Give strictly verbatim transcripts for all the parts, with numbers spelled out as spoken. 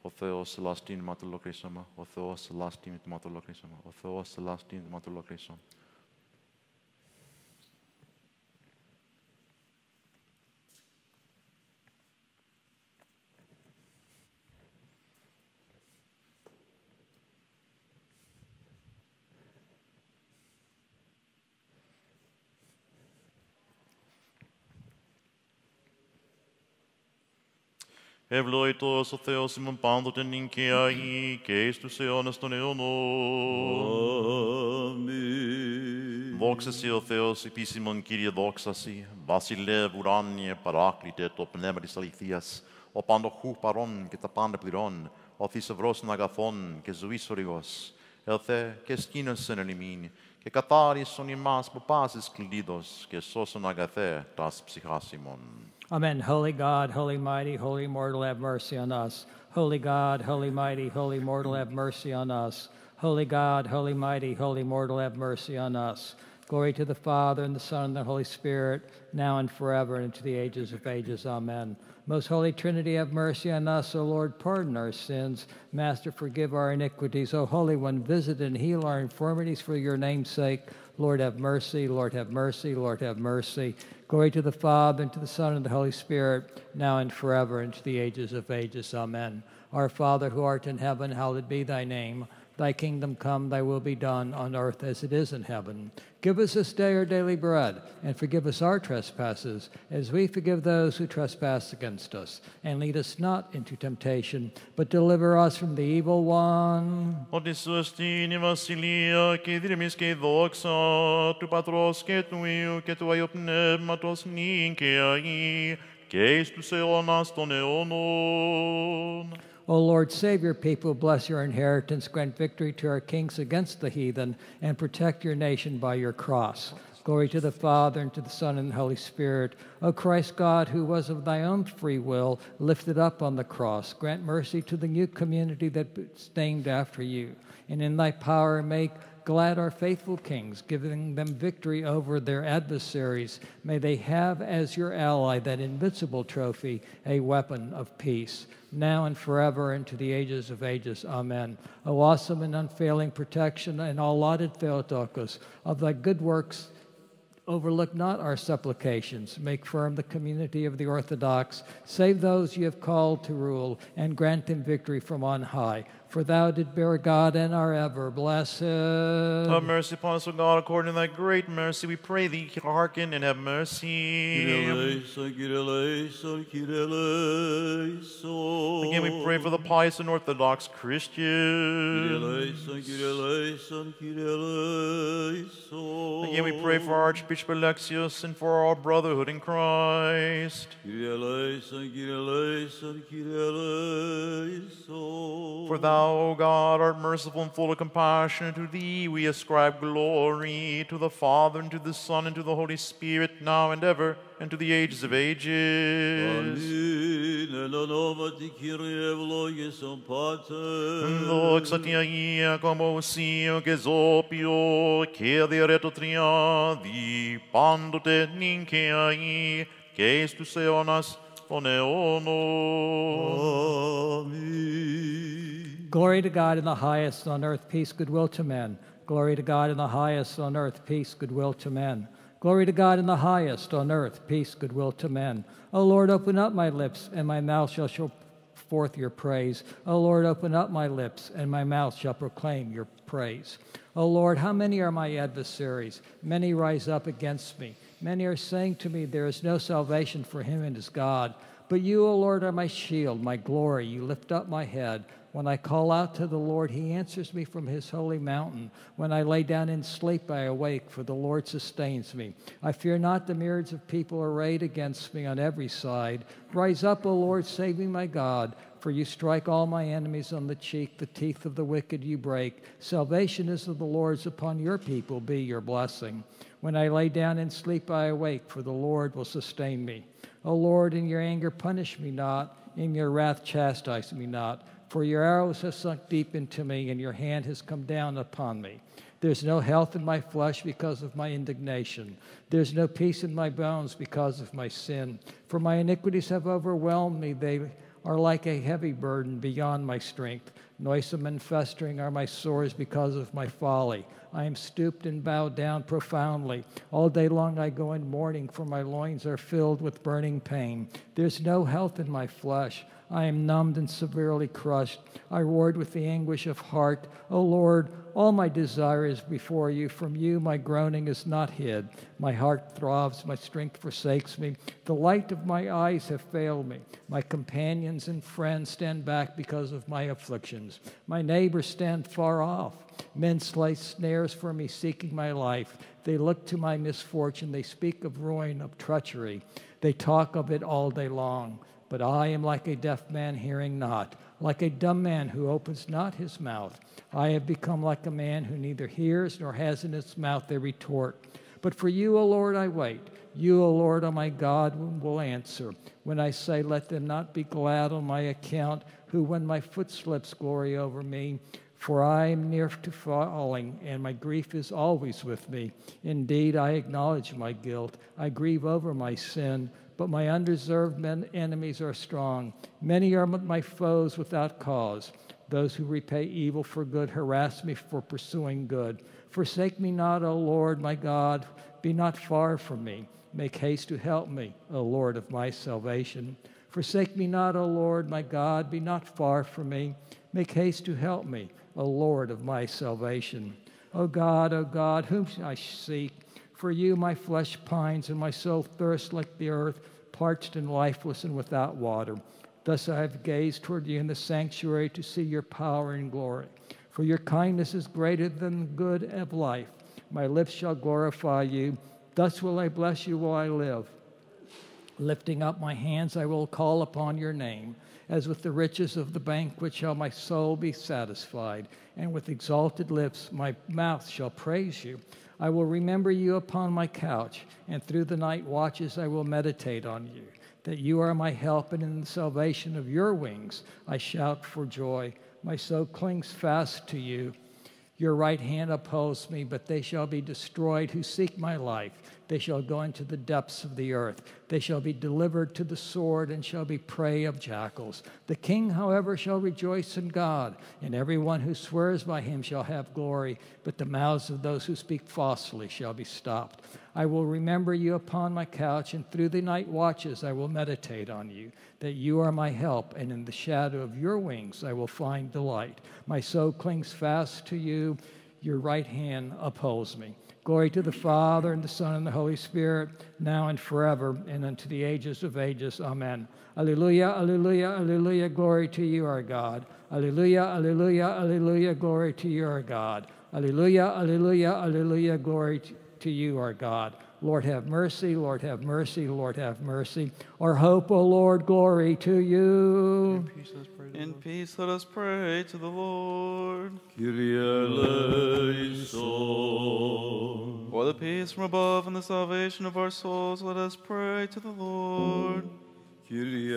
Ο Θεός ελαστήν ματολογρίσαμα, ο Θεός ελαστήν ματολογρίσαμα, ο Θεός ελαστήν ματολογρίσαμα. Ευλογητός ο Θεός ημών πάντοτε νυν και αεί και εις τους αιώνας των αιώνων. Αμήν. Δόξα σοι ο Θεός επίσημον Κύριε, δόξα σοι, βασιλεύ ουράνιε παράκλητε το πνεύμα της αληθείας, ο παντοχού παρών και τα πάντα πληρών, ο θησαυρός των αγαθών και ζωής οριγός. Ελθέ και σκήνωσεν εν ημίν, και καθάρισον ημάς από πάσης κλειδίδος, και σώσον αγαθέ τας ψυχάς ημών. Amen. Holy God, holy mighty, holy immortal, have mercy on us. Holy God, holy mighty, holy immortal, have mercy on us. Holy God, holy mighty, holy immortal, have mercy on us. Glory to the Father, and the Son, and the Holy Spirit, now and forever, and into the ages of ages. Amen. Most Holy Trinity, have mercy on us. O Lord, pardon our sins. Master, forgive our iniquities. O Holy One, visit and heal our infirmities for your name's sake. Lord, have mercy. Lord, have mercy. Lord, have mercy. Glory to the Father, and to the Son, and the Holy Spirit, now and forever, and to the ages of ages. Amen. Our Father, who art in heaven, hallowed be thy name. Thy kingdom come, thy will be done, on earth as it is in heaven. Give us this day our daily bread, and forgive us our trespasses, as we forgive those who trespass against us. And lead us not into temptation, but deliver us from the evil one. Ότι σωστήν η βασιλεία και η δύναμις και η δόξα του Πατρός και του Υιού και του Αγίου Πνεύματος νυν και αεί και εις τους αιώνας των αιώνων. O Lord, save your people, bless your inheritance, grant victory to our kings against the heathen, and protect your nation by your cross. Glory to the Father, and to the Son, and the Holy Spirit. O Christ God, who was of thy own free will lifted up on the cross, grant mercy to the new community that is named after you, and in thy power make glad our faithful kings, giving them victory over their adversaries. May they have as your ally that invincible trophy, a weapon of peace, now and forever, and to the ages of ages. Amen. O awesome and unfailing protection and all lauded Theotokos, of thy good works overlook not our supplications. Make firm the community of the Orthodox. Save those you have called to rule, and grant them victory from on high. For thou did bear God and are ever blessed. Have mercy upon us, O God, according to thy great mercy. We pray thee, hearken and have mercy. Again, we pray for the pious and Orthodox Christians. Again, we pray for Archbishop Alexius and for our brotherhood in Christ. For thou, O God, art merciful and full of compassion, and to thee we ascribe glory, to the Father, and to the Son, and to the Holy Spirit, now and ever, and to the ages of ages. Δόξα τη Αγία Κομωσία και Ζώπιο και διαιρέτω τριάδι, πάντοτε νυν και αεί, και εις τους αιώνας των αιώνων. Glory to God in the highest, on earth peace, goodwill to men. Glory to God in the highest, on earth peace, goodwill to men. Glory to God in the highest, on earth peace, goodwill to men. O Lord, open up my lips, and my mouth shall show forth your praise. O Lord, open up my lips, and my mouth shall proclaim your praise. O Lord, how many are my adversaries? Many rise up against me. Many are saying to me, there is no salvation for him and his God. But you, O Lord, are my shield, my glory. You lift up my head. When I call out to the Lord, he answers me from his holy mountain. When I lay down in sleep, I awake, for the Lord sustains me. I fear not the myriads of people arrayed against me on every side. Rise up, O Lord, save me, my God, for you strike all my enemies on the cheek. The teeth of the wicked you break. Salvation is of the Lord's. Upon your people be your blessing. When I lay down in sleep, I awake, for the Lord will sustain me. O Lord, in your anger punish me not, in your wrath chastise me not. For your arrows have sunk deep into me, and your hand has come down upon me. There's no health in my flesh because of my indignation. There's no peace in my bones because of my sin. For my iniquities have overwhelmed me. They are like a heavy burden beyond my strength. Noisome and festering are my sores because of my folly. I am stooped and bowed down profoundly. All day long I go in mourning, for my loins are filled with burning pain. There's no health in my flesh. I am numbed and severely crushed. I roared with the anguish of heart. O Lord, all my desire is before you. From you my groaning is not hid. My heart throbs, my strength forsakes me. The light of my eyes have failed me. My companions and friends stand back because of my afflictions. My neighbors stand far off. Men lay snares for me, seeking my life. They look to my misfortune. They speak of ruin, of treachery. They talk of it all day long. But I am like a deaf man hearing not, like a dumb man who opens not his mouth. I have become like a man who neither hears nor has in his mouth a retort. But for you, O Lord, I wait. You, O Lord, O my God, will answer. When I say, let them not be glad on my account, who when my foot slips glory over me. For I am near to falling, and my grief is always with me. Indeed, I acknowledge my guilt. I grieve over my sin. But my undeserved men, enemies are strong. Many are my foes without cause. Those who repay evil for good harass me for pursuing good. Forsake me not, O Lord, my God. Be not far from me. Make haste to help me, O Lord of my salvation. Forsake me not, O Lord, my God. Be not far from me. Make haste to help me, O Lord of my salvation. O God, O God, whom I seek. For you my flesh pines, and my soul thirsts like the earth, parched and lifeless and without water. Thus I have gazed toward you in the sanctuary to see your power and glory. For your kindness is greater than the good of life. My lips shall glorify you. Thus will I bless you while I live. Lifting up my hands, I will call upon your name. As with the riches of the banquet shall my soul be satisfied, and with exalted lips my mouth shall praise you. I will remember you upon my couch, and through the night watches I will meditate on you, that you are my help, and in the salvation of your wings I shout for joy. My soul clings fast to you. Your right hand upholds me, but they shall be destroyed who seek my life. They shall go into the depths of the earth. They shall be delivered to the sword and shall be prey of jackals. The king, however, shall rejoice in God, and everyone who swears by him shall have glory, but the mouths of those who speak falsely shall be stopped. I will remember you upon my couch, and through the night watches I will meditate on you, that you are my help, and in the shadow of your wings I will find delight. My soul clings fast to you. Your right hand upholds me. Glory to the Father, and the Son, and the Holy Spirit, now and forever, and unto the ages of ages. Amen. Alleluia, alleluia, alleluia, glory to you, our God. Alleluia, alleluia, alleluia, glory to you, our God. Alleluia, alleluia, alleluia, glory to you, our God. Lord, have mercy, Lord, have mercy, Lord, have mercy. Our hope, O Lord, glory to you. In peace, let us pray to, In peace, let us pray to the Lord. Kyrie eleison. For the peace from above and the salvation of our souls, let us pray to the Lord. Kyrie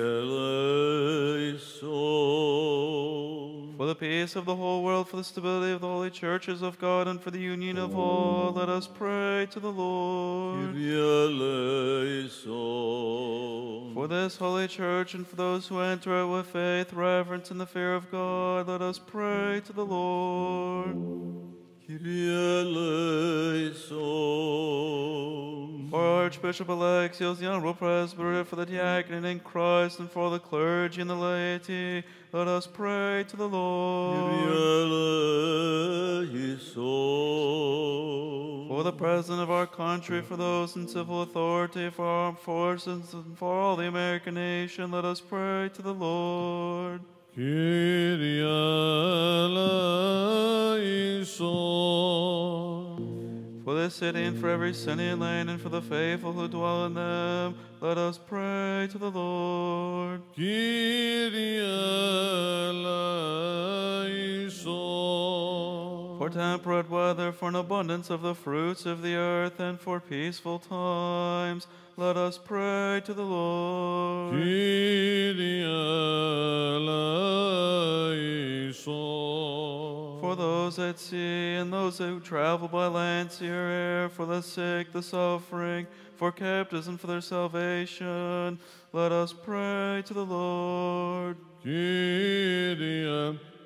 eleison. For the peace of the whole world, for the stability of the holy churches of God, and for the union of all, let us pray to the Lord. Kyrie eleison. For this holy church, and for those who enter it with faith, reverence, and the fear of God, let us pray to the Lord. Kyrie eleison. For Archbishop Alexios, the Honorable Presbyter, for the diaconate in Christ, and for the clergy and the laity, let us pray to the Lord. Kyrie eleison. For the President of our country, for those in civil authority, for our armed forces, and for all the American nation, let us pray to the Lord. Kyrie eleison. For this city and for every city and land, and for the faithful who dwell in them, let us pray to the Lord. Kyrie eleison. For temperate weather, for an abundance of the fruits of the earth, and for peaceful times, let us pray to the Lord. Kyrie eleison. For those those at sea and those who travel by land, sea, or air, for the sick, the suffering, for captives and for their salvation. Let us pray to the Lord. Kyrie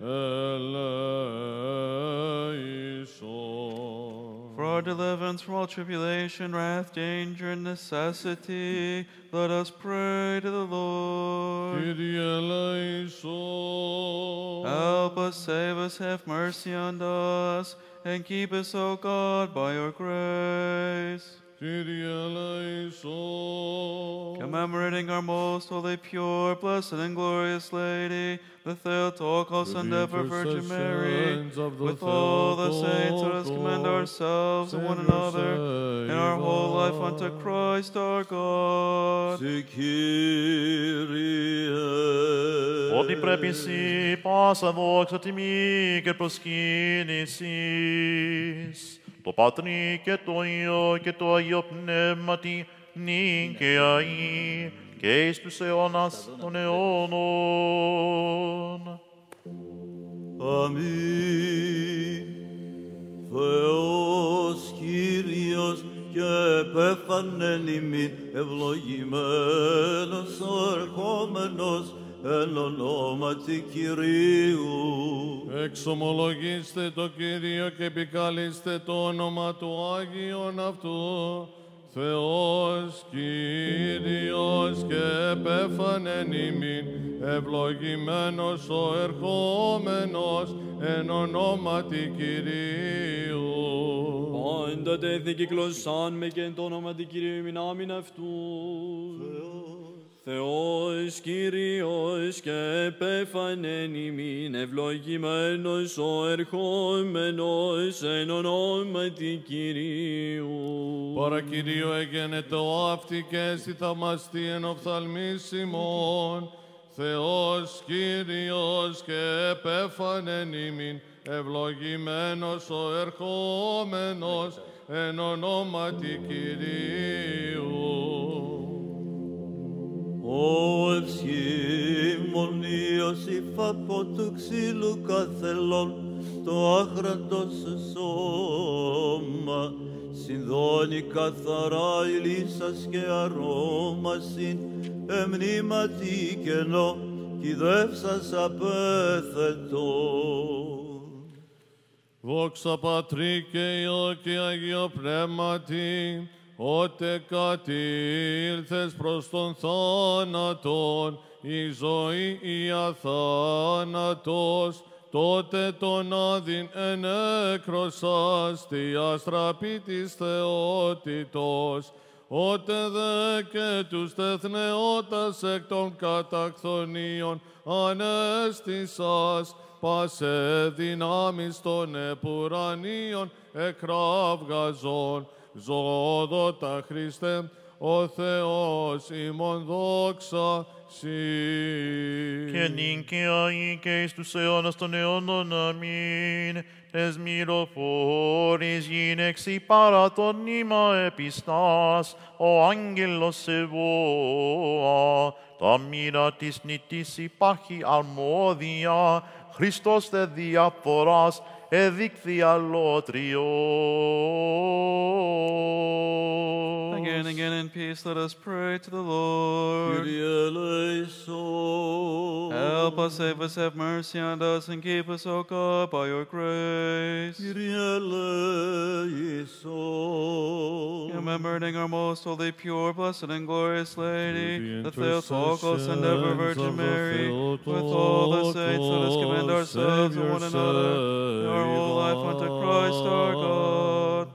eleison. For our deliverance from all tribulation, wrath, danger, and necessity, let us pray to the Lord. Kyrie eleison. Help us, save us, have mercy on us, and keep us, O God, by your grace. Kyrie eleison. Commemorating our most holy, pure, blessed, and glorious Lady, the Theotokos and ever Virgin Mary, with all the saints, let us commend ourselves and one another and our whole life unto Christ our God. Ότι πρέπει εσύ πάσα δόξα τιμή και προσκύνησης, το Πατρί και το Υιό και το Αγίο Πνεύματι, νυν και αεί, και εις τους αιώνας των αιώνων. Αμήν. Θεός Κύριος και επέφανεν ημίν, ευλογημένος ο ερχόμενος εν ονόματι Κυρίου. Εξομολογήστε το Κύριο και επικαλείστε το όνομα του Άγιον αυτού. Θεός Κύριος και επέφανεν ημίν, ευλογημένος ο ερχόμενος εν ονόματι Κυρίου. Πάντα τέθη κυκλωσάν με και εν το όνοματι Κυρίου ημίν άμην αυτού. Θεός Κύριος και επέφανεν ημίν, ευλογημένος ο ερχόμενος εν ονόματι Κυρίου. Παρακυρίο εγένετο αυτή και έστι θαυμαστή εν οφθαλμής ημών. Θεός Κύριος και επέφανεν ημίν, ευλογημένος ο ερχόμενος εν ονόματι Κυρίου. Ο ευσχήμονιος υφαπό του ξύλου καθελών, το άχραντος σώμα, συνδώνει καθαρά ηλίσας και αρώμασιν, εμνήματι κενό, κυδεύσας απέθετο. Δόξα Πατρί και Υιό και Αγίο Πνεύματι, ότε κατήλθες προς τον θάνατον, η ζωή η αθάνατος, τότε τον άδειν ενέκρωσας τη αστραπή της θεότητος, ότε δε και τους τεθνεώτας εκ των κατακθονίων ανέστησας, πάσε δυνάμεις των επουρανίων εκραυγαζών. Ζώδοτα Χριστέ, ο Θεός ημών δόξα Συ. Και νυν και αεί και εις τους αιώνας των αιώνων, αμήν. Τες μυροφόρης γυναίξι παρά το νήμα επιστάς, ο άγγελος ευώα. Τα μοίρα της νητής υπάρχει αρμόδια, Χριστός δε διαφοράς, εδείχθη αλότριον. Again, again in peace, let us pray to the Lord. Kyrie eleison. Help us, save us, have mercy on us, and keep us, O God, by your grace. Kyrie eleison. Remembering our most holy, pure, blessed, and glorious Lady, the Theotokos and ever Virgin Mary, with all the saints, let us commend ourselves and one another, and our whole life unto Christ our God.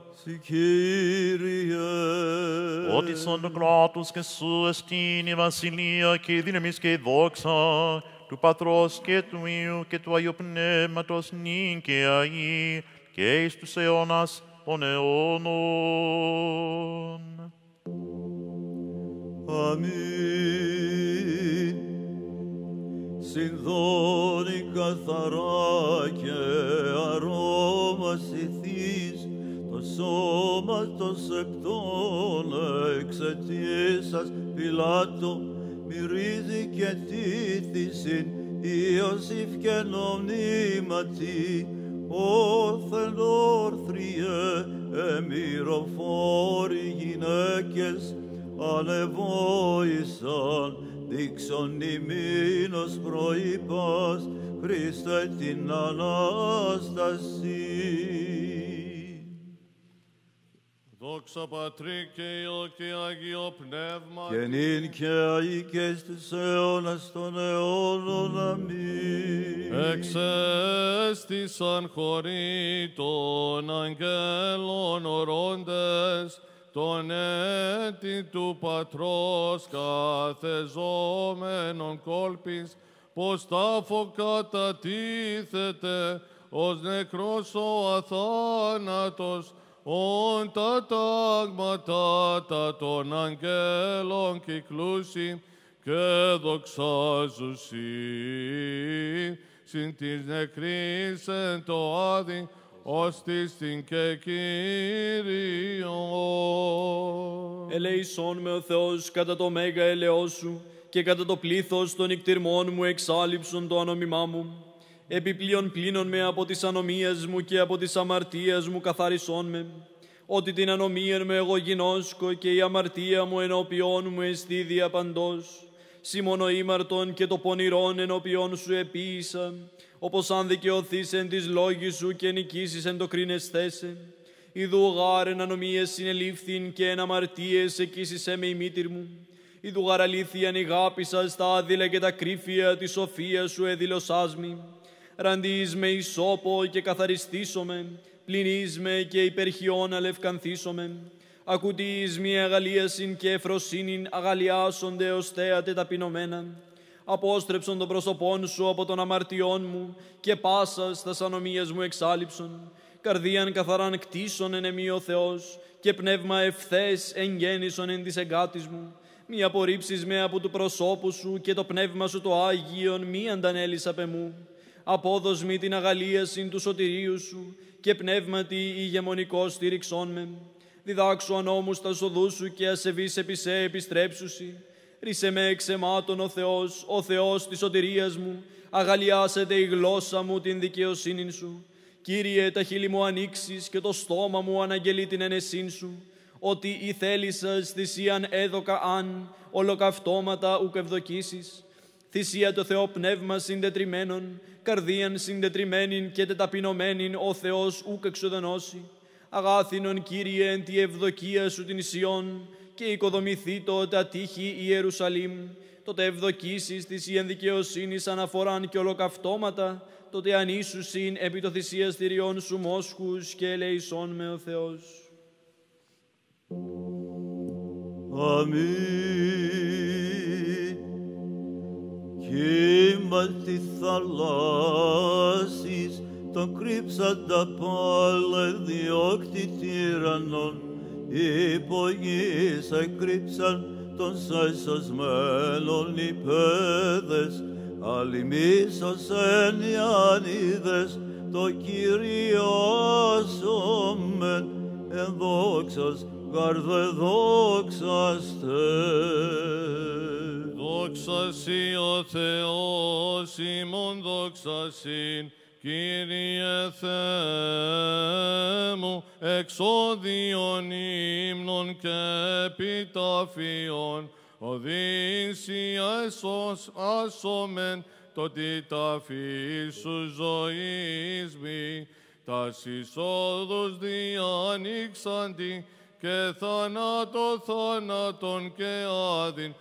Ότι σαν το κράτος και σου εστίν η βασιλεία και η δύναμις και η δόξα του Πατρός και του Υιού και του Αγίου Πνεύματος νυν και αεί και εις τους αιώνας των αιώνων. Αμήν. Συνδώνει καθαρά και αρώμας ηθής το σώμα των σεπτών εξαιτίας σας Πιλάτο μυρίζει και τίθησιν Ιωσήφ και νομνήματι όθεν όρθριε, εμυροφόροι γυναίκες, ανεβόησαν, δείξον ημίνος προείπας, Χριστέ την Ανάσταση. Δόξα Πατρί και Υιό και Αγίο Πνεύμα, Και νυν και αεί και στους αιώνας των αιώνων. Αμήν. εξέστησαν χωρί των αγγέλων ορώντες, τον έτη του Πατρός καθεζόμενον κόλπης, πως τάφο κατατίθεται, ως νεκρός ο αθάνατος, ον τα τάγματα τα των αγγέλων κυκλούσι και δοξάζουσι, συν της νεκρής εν το άδει, ως της την και Κύριον. Ελέησόν με ο Θεός κατά το μέγα ελεός σου και κατά το πλήθος των νικτυρμών μου εξάλειψον το ανομιμά μου. Επιπλέον πλύνον με από τις ανομίες μου και από τις αμαρτίες μου καθάρισόν με. Ότι την ανομία μου εγώ γινώσκω και η αμαρτία μου ενώπιόν μου εστί διαπαντός. Σίμωνο ήμαρτον και το πονηρόν ενώπιόν σου επίησα, όπως αν δικαιωθείς εν της λόγης σου και νικήσεις εν το κρίνεσθέσε. Ιδού γάρ εν ανομίες συνελήφθην και εν αμαρτίες εκείσισέ με η μήτηρ μου. Ιδού γάρ αλήθειαν ηγάπησα στα άδειλα και τα κρύφια της σοφίας σου εδηλωσάς μη. Ραντείς με ισόπο και καθαριστήσομαι, πλυνείς με και υπερχιών αλευκανθήσομαι. Ακουτείς μη αγαλίασιν και εφροσύνην αγαλιάσονται ως θέατε ταπεινωμένα. Απόστρεψον τον πρόσωπόν σου από των αμαρτιών μου και πάσας τας ανομίας μου εξάλειψον. Καρδίαν καθαράν κτίσον εν εμεί ο Θεός και πνεύμα ευθές εγγέννησον εν της εγκάτης μου. Μη απορρίψεις με από του προσώπου σου και το πνεύμα σου το Άγιον μη αντανέλεις απ' εμού. Απόδος μη την αγαλίασιν του σωτηρίου σου και πνεύματι ηγεμονικό στήριξόν με. Διδάξου ανώμους τα οδούς σου και ασεβείς επί σε επιστρέψουσι. Ρίσε με εξ αιμάτων ο Θεός, ο Θεός της σωτηρίας μου, αγαλιάσετε η γλώσσα μου την δικαιοσύνη σου. Κύριε, τα χείλη μου ανοίξεις και το στόμα μου αναγγελεί την ενεσύν σου, ότι η θέλησας θυσίαν έδωκα αν, ολοκαυτώματα ουκ ευδοκίσεις. Θυσία το Θεό πνεύμα συντετριμένον, καρδίαν συντετριμένην και τεταπεινωμένην ο Θεός ουκ εξοδενώσει. Αγάθινον, Κύριε, εν τη ευδοκία σου την Ισιών, και οικοδομηθεί το τα τείχη Ιερουσαλήμ, τότε ευδοκίσεις της η ενδικαιοσύνης αναφοράν και ολοκαυτώματα, τότε ανήσουσιν επί το θυσιαστηριών σου μόσχους και ελεησόν με ο Θεός. Αμήν. Κύμα τη θαλάσσης, τον κρύψαντα πάλε διώκτη τύραννον, υπογείς εκρύψαν των σεσωσμένων οι παιδες, αλλημίσωσεν οι ανίδες, το Κυριάσομεν, εν δόξας γαρδε δόξαστε. Δόξασι ο Θεός ημών δόξασιν, Κύριε Θεέ μου, εξώδιον ύμνων και επιταφίων, Οδύσσια άσομεν το τι ταφή σου ζωής μη, τας εισόδους διανοίξαντι και θανάτω θάνατον και άδειν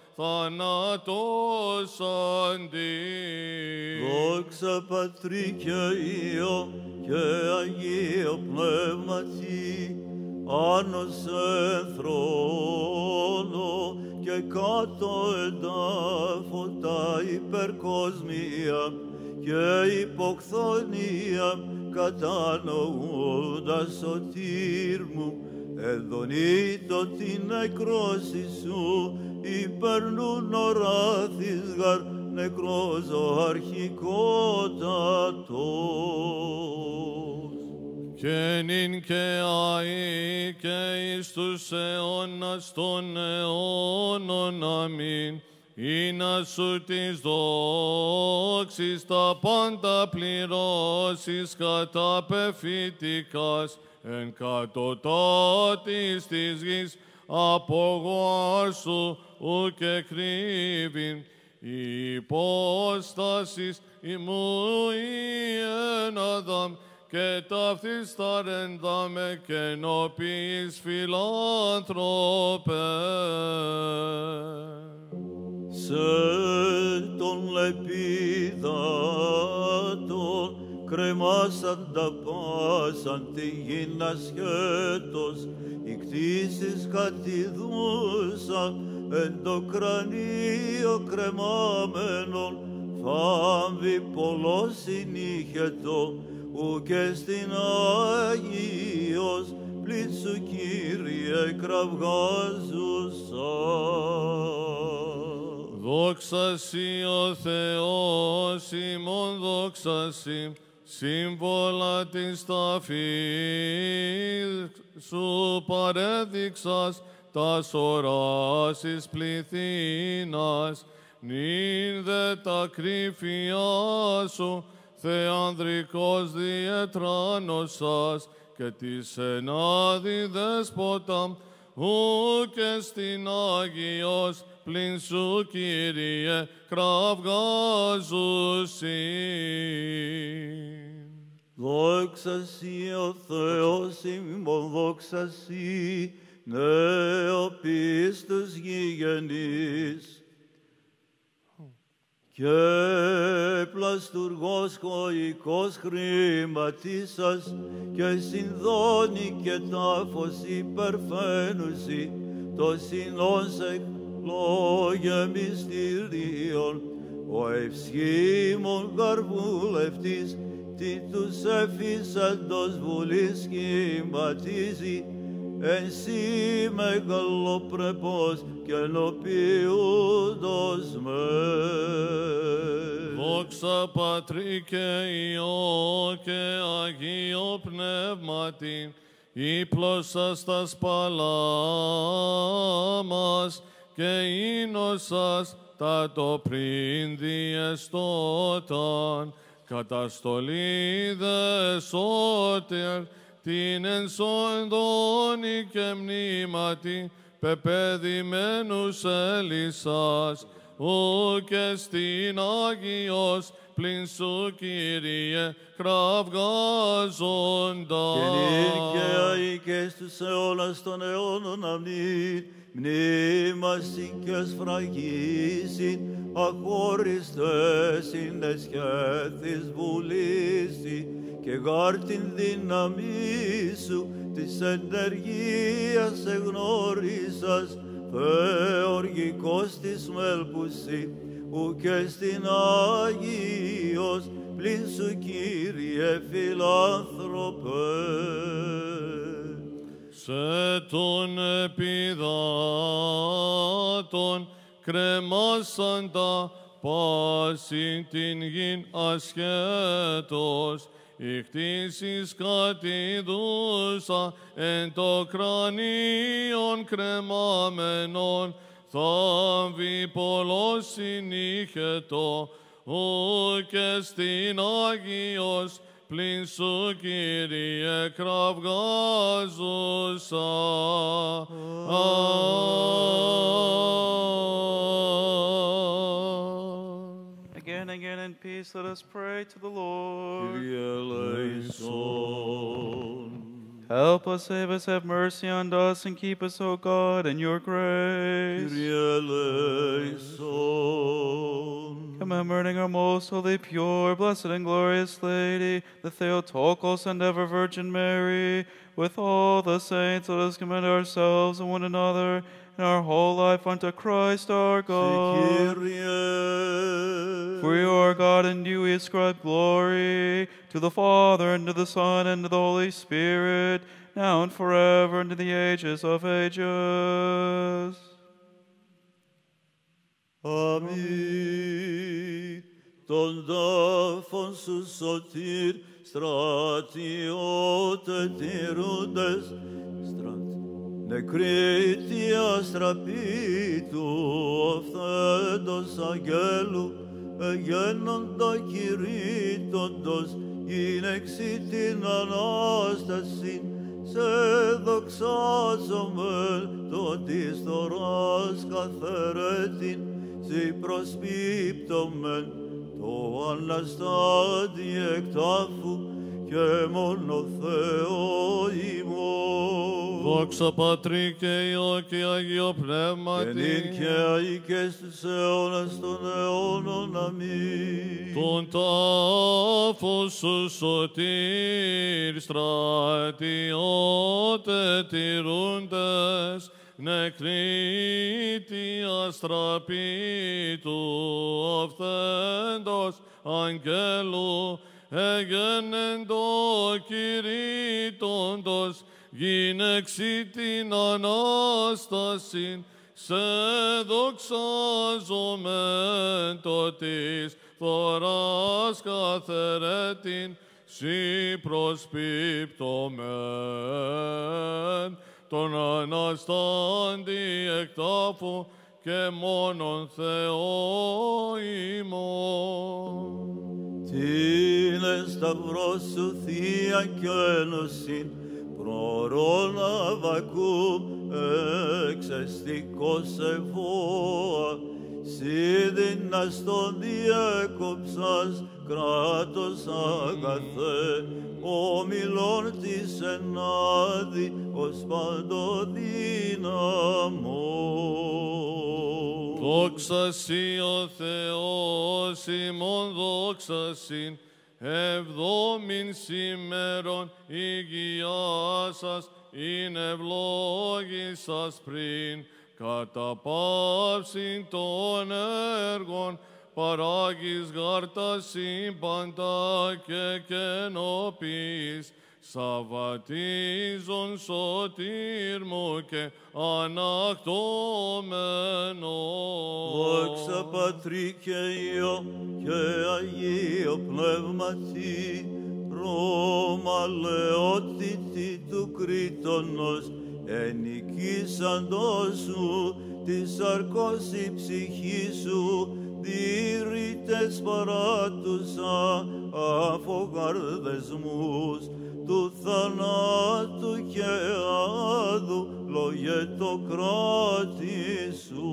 θανατώσαντι. Δόξα Πατρί και Υιό και Αγίο Πνεύματι, άνος εν θρόνο και κάτω εν τάφο τα υπερκοσμία και υποκθονία κατανοούντας σωτήρ μου, εδονείτο την νεκρώση σου, υπερνούν οράθης γαρ νεκρός ο αρχικότατος. Και νυν και αεί και εις τους αιώνας των αιώνων. Αμήν. ή να σου της δόξης τα πάντα πληρώσεις καταπεφυτικάς εν κατωτάτης της γης απογάσου ουκ εκρύβειν υπόστασης ημού η εν Αδάμ και ταύτης ταρεντάμε και νοποιείς φιλάνθρωπε. Σε τον λεπίδατον κρεμάσαν τα πάσαν τη γην ασχέτως, οι κτήσεις κατηδούσαν εν το κρανίο κρεμάμενον, φάμβη πολλός συνήχετο, ουκ στην Άγιος πλην σου Κύριε κραυγάζουσα. Δόξα σοι ο Θεός ημών, δόξα σοι, σύμβολα της ταφής σου παρέδειξας τας οράσεις πληθύνας, νυν δε τα κρύφια σου θεανδρικός διετράνωσας και της ενάδη δέσποτα, ουκ στην Άγιος πλην σου Κύριε κραυγάζουσι. Δόξα σοι ο Θεός ημών, δόξα σοι νεοπίστους γηγενής, και πλαστουργός χωικός χρήματίσας και συνδώνει και τάφος υπερφαίνουσι το συνός εκλόγε μυστηρίων, ο ευσχήμων καρβούλευτης τι τους εφήσαντος βουλής σχηματίζει, εσύ μεγαλοπρεπός και ενοποιούντος με. Δόξα Πατρί και Υιό και Αγίο Πνεύματι, ύπλωσας τας παλάμας και ίνωσας τα το πριν διεστόταν, καταστολή δε σώτερ την ενσόντονη και μνήματι πεπαιδημένους έλισσας, ουκ στην Άγιος πλην σου Κύριε κραυγάζοντα. Και νύχια οίκες τους αιώνας των αιώνων αμνήν, μνήμασιν και σφραγίσιν, αχώριστες είναι σχέθης βουλήσι, και γάρ την δύναμή σου της ενεργείας εγνώρισας, θεοργικός της μέλπουσι, ουκ στην Άγιος πλην σου Κύριε φιλάνθρωπε. Σε τον επιδάτων κρεμάσαντα πάση την γην ασχέτως, οι κτήσεις κατηδούσα εν το κρανίον κρεμάμενον, θάμβη πολλός συνήχετο, ουκ στην Άγιος πλην σου Κύριε κραυγάζουσα. Again, again, in peace, let us pray to the Lord. Kyrie eleison. Help us, save us, have mercy on us, and keep us, O God, in your grace. Kyrie eleison. Commemorating our most holy, pure, blessed, and glorious Lady, the Theotokos and ever Virgin Mary, with all the saints, let us commend ourselves and one another and our whole life unto Christ our God. For you are God, and you we ascribe glory to the Father, and to the Son, and to the Holy Spirit, now and forever, and to the ages of ages. Αμήν. Τον τάφον σου σωτήρ, στρατιώτε τηρούντες, στρατ... νεκρή τη αστραπή του οφθέντος αγγέλου, εγένοντα κηρύττοντος γυναίξη την Ανάσταση, σε δοξάζομαι το της θωράς καθερέτην, σοι προσπίπτομεν το Αναστάτη εκ τάφου και μόνο Θεό ημών. Δόξα Πατρί και Υιό και Αγίο Πνεύματι, και νυν και αεί και στους αιώνας των αιώνων. Αμήν. τον τάφο σου σωτήρ στρατιώτε τηρούντες, νεκρή τη αστραπή του αυθέντος αγγέλου, εγένεντο κηρύττοντος γυναίξη την Ανάσταση, σε δοξάζομεν το της θωράς καθερέτην, σοι προσπίπτομεν τον Αναστάντη εκ τάφου και μόνον Θεό ημών. Τίνε σταυρός σου θεία κι ένωσιν, προρών Αβακούμ, εξαιστικός ευώα, σύνδυνας τον διέκοψας, κράτος αγαθέ, ομιλών της ενάδη, ως παντοδύναμο. Δόξα σοι ο Θεός ημών, δόξα συν, εβδόμην σήμερον υγειά σας, είναι ευλόγησας πριν, κατά πάυσιν των έργων, παράγεις γάρτα σύμπαντα και καινοποιείς, σαββατίζον σωτήρ μου και ανακτώμενο. Δόξα Πατρί και Υιό και Αγίο Πνεύματι, Ρώμα λεότητη του Κρήτονος, ενοικήσαντός σου τη σαρκός η ψυχή σου, δίρυτες παράτουσα αφογαρδεσμούς του θανάτου και άδου, λόγε το κράτη σου.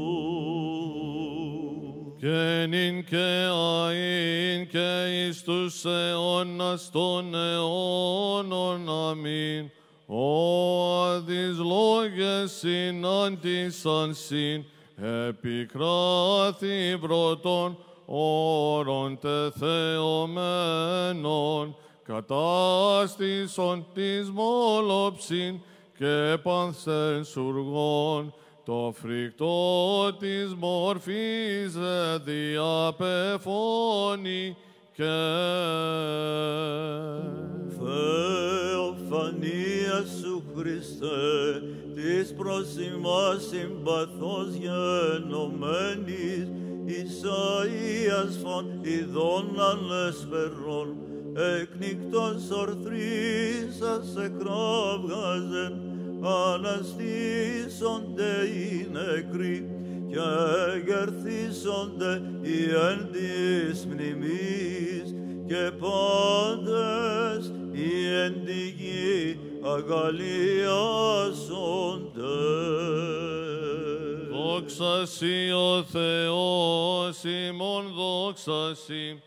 Και νυν και αΐν και εις τους αιώνας των αιώνων. Αμήν. Ο αδείς λόγες συνάντησαν συν, επικράθη πρώτον όρων τεθεωμένων, κατάστησον της μόλοψην και πανθενσουργών, το φρικτό της μορφής διαπεφώνει και Θεοφανία σου Χριστέ, της προς ημάς συμπαθώς γενομένης, Ισαΐας φων ειδών ανεσπερών, εκνικτός ορθρίσας εκράβγαζεν, αναστήσονται οι νεκροί και εγκερθήσονται οι εν της μνημής, και πάντες οι εν τη γη αγαλιάσονται. Δόξα σοι ο Θεός ημών, δόξα σοι,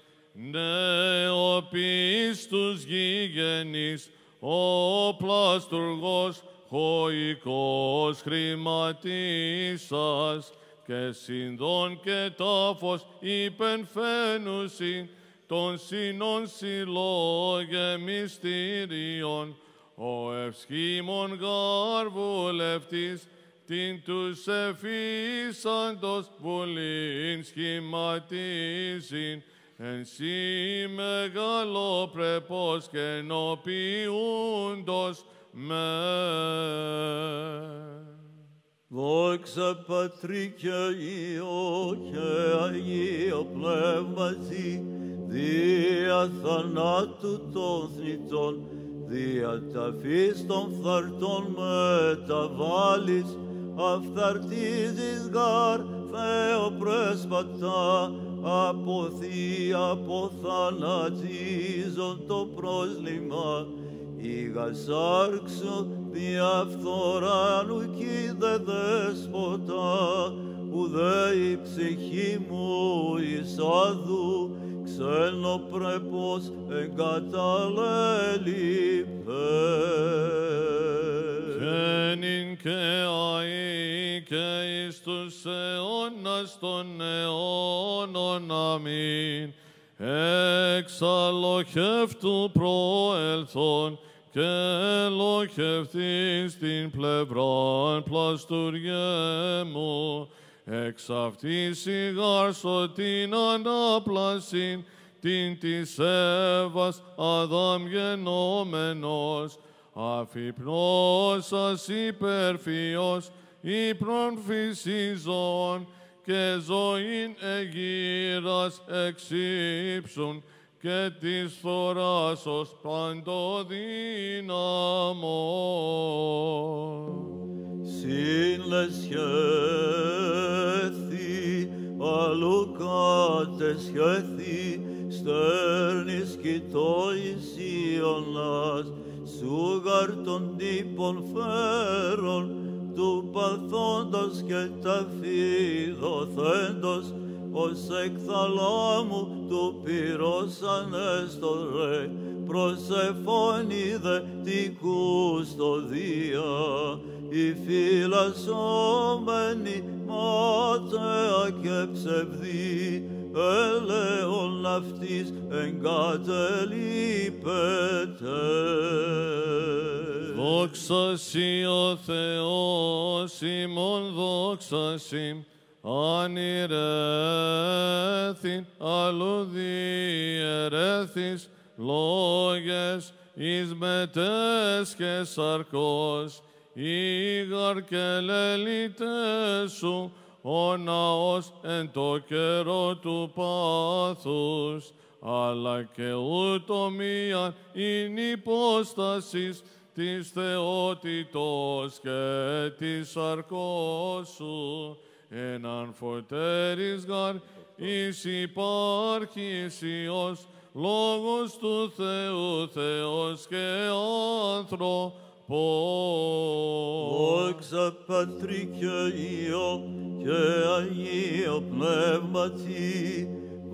νεοπίστους γηγενείς, ο πλαστουργός χωικός χρηματίσας, και συνδόν και τάφος υπενφαίνουσιν, των σύνων συλλόγε μυστήριον, ο ευσχήμων γάρ βουλευτής, την τους εφήσαντος βουλήν σχηματίζειν, εν σύ μεγαλοπρεπός και ενοποιούντος με. Δόξα Πατρί και Υιό και Αγίο Πνεύματι, δια θανάτου των θνητών, δια ταφής των φθαρτών μεταβάλεις, αυθαρτίζεις γαρ Θεοπρέσπατα, από θεία αποθανατίζον το πρόσλημα, ήγα σάρξου διαφθοράνου κι δε δέσποτα, ουδέ η ψυχή μου εις άδου, ξένοπρεπος εγκαταλέλειπε. Καίνειν και αεί και εις τους αιώνας των αιώνων. Αμήν. Εξαλοχεύτου προέλθον και λοχευτείς την πλευράν πλαστουργέ μου, εξ αυτής ηγάρσω την ανάπλασιν, την της Εύας Αδάμ γενόμενος, αφυπνώσας υπερφυός, ύπνον φυσίζων, και ζωήν εγύρας εξύψουν, και της θωράσος παντοδύναμον. Συνλεσχέθη, αλουκάτεσχέθη, στέρνης κοιτώης Ιωνάς, σούγαρ των τύπων φέρων, του παθόντος και ταφίδοθέντος, ως εκ θαλάμου του πυρός ανέστορε, προσεφώνηδε την κουστοδία, η φυλασσόμενη μάταια και ψευδή, έλεον αυτής εγκατελείπεται. Δόξα σοι ο Θεός ημών, δόξα σοι, ανηρέθην αλλού διαιρέθης, λόγες εις μετές και σαρκός, ήγαρ και λελίτες σου, ο ναός εν το καιρό του πάθους, αλλά και ούτω μίαν ειν υπόστασης της θεότητος και της σαρκός σου, έναν φωτέρης γαρ εις υπάρχεις Υιός, λόγος του Θεού, Θεός και άνθρωπος. Δόξα Πατρί και Υιό και Αγίο Πνεύματι,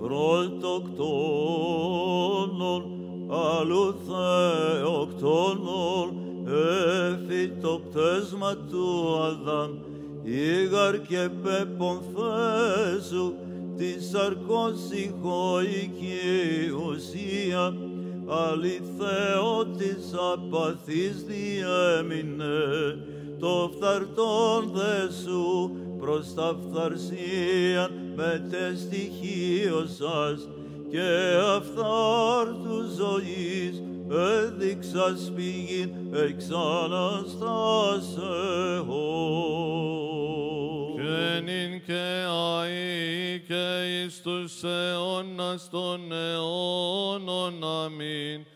πρωτοκτόνων, αλλού θεοκτόνων, έφυτο πτέσμα του Αδάμ, ήγαρ και πέπον Θέσου, της σαρκός ηχοϊκή ουσία, αληθεώτης απαθής διέμεινε, το φθαρτόν δε σου προς τα φθαρσίαν μετεστοιχείωσας, και αυθάρτου ζωής έδειξας πηγήν εξ Αναστάσεως. Και νυν και αεί και εις τους αιώνας των αιώνων. Αμήν.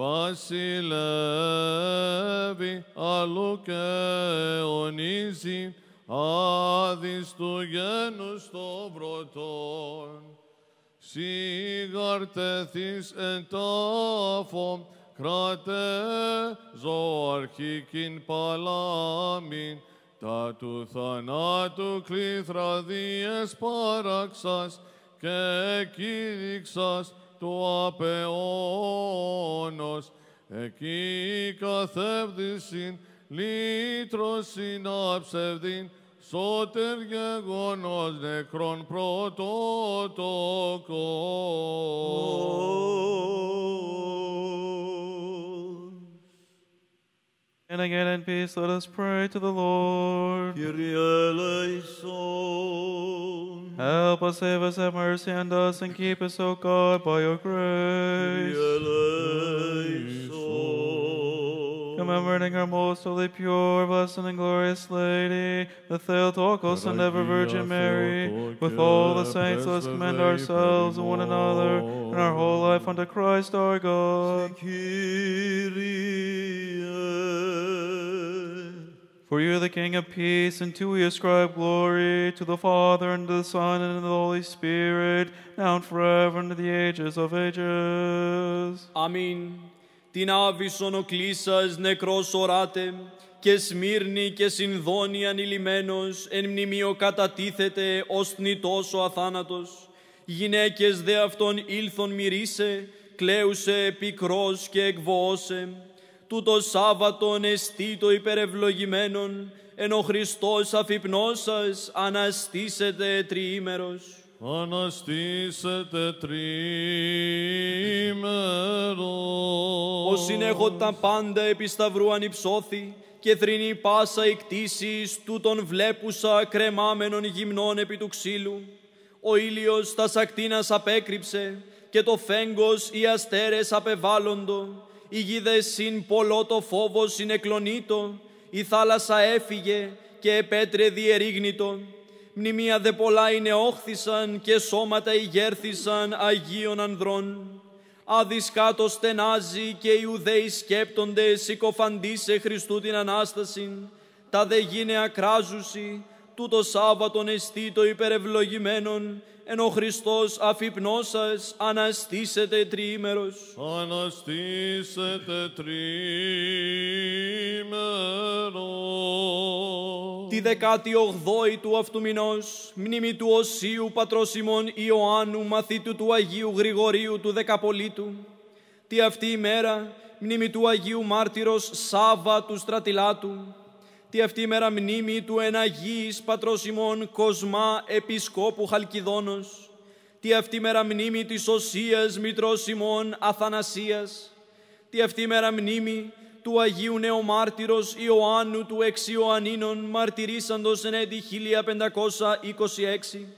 Βασιλεύει αλλού και αιωνίζει, άδεις του γένους των πρωτών. Σιγαρτεθείς εν τάφο, κράτε ζωαρχικήν παλάμην, τα του θανάτου κλήθρα διεσπάραξας και κήρυξας του απεώνος, εκεί καθεύδησιν λύτρωσιν αψευδήν, σώτερ γεγονός νεκρών πρωτότοκος. And again in peace, let us pray to the Lord. Kyrie eleison. Help us, save us, have mercy on us, and keep us, O God, by your grace. Kyrie eleison. Commemorating our most holy, pure, blessed, and glorious Lady, the Theotokos and ever Virgin Mary, with all the saints, let us commend ourselves and one another and our whole life unto Christ our God. For you are the King of peace, and to you we ascribe glory, to the Father, and to the Son, and to the Holy Spirit, now and forever, and to the ages of ages. Αμήν. Την άβυσον ο κλίσας νεκρός οράτε, και Σμύρνη και Συνδόνη ανηλυμένος, εν μνημείο κατατίθεται ως θνητός ο αθάνατος. Γυναίκες δε αυτόν ήλθον μυρίσε, κλαίουσε πικρός και εκβοώσε. Τούτο Σάββατον εστί το υπερευλογημένον, εν ο Χριστός αφυπνώσας αναστήσεται τριήμερος. Αναστήσετε τριήμερος. Ο συνέχοντα πάντα επί σταυρού ανυψώθη, και θρηνή πάσα η κτήσης τούτον βλέπουσα κρεμάμενον γυμνών επί του ξύλου. Ο ήλιος τας ακτίνας απέκρυψε, και το φέγγος οι αστέρες απεβάλλοντο. Η γίδες συν πολλό το φόβο συνεκλονίτο, η θάλασσα έφυγε και επέτρε διερίγνητο. Μνημεία δε πολλά είναι όχθησαν και σώματα ηγέρθησαν Αγίων ανδρών. Άδης κάτω στενάζει και οι Ιουδαίοι σκέπτονται συκοφαντήσε Χριστού την Ανάσταση. Τα δε γίνε ακράζουσι, τούτο Σάββατον εστί το υπερευλογημένον, εν ο Χριστός αφυπνώσας αναστήσεται τριήμερος. Αναστήσετε τριήμερος. Τη δεκάτη ογδόη του αυτού μηνός, μνήμη του Οσίου πατρός ημών Ιωάννου, μαθήτου του Αγίου Γρηγορίου του Δεκαπολίτου. Τη αυτή ημέρα, μνήμη του Αγίου Μάρτυρος Σάββα του Στρατιλάτου. Τη αυτή ημέρα μνήμη του εναγίης πατρός ημών Κοσμά Επισκόπου Χαλκιδόνος. Τη αυτή ημέρα μνήμη της Οσίας μητρός ημών Αθανασίας. Τη αυτή ημέρα μνήμη του Αγίου Νεομάρτυρος Ιωάννου του εξ Ιωαννίνων μαρτυρήσαντος εν έτη χίλια πεντακόσια είκοσι έξι.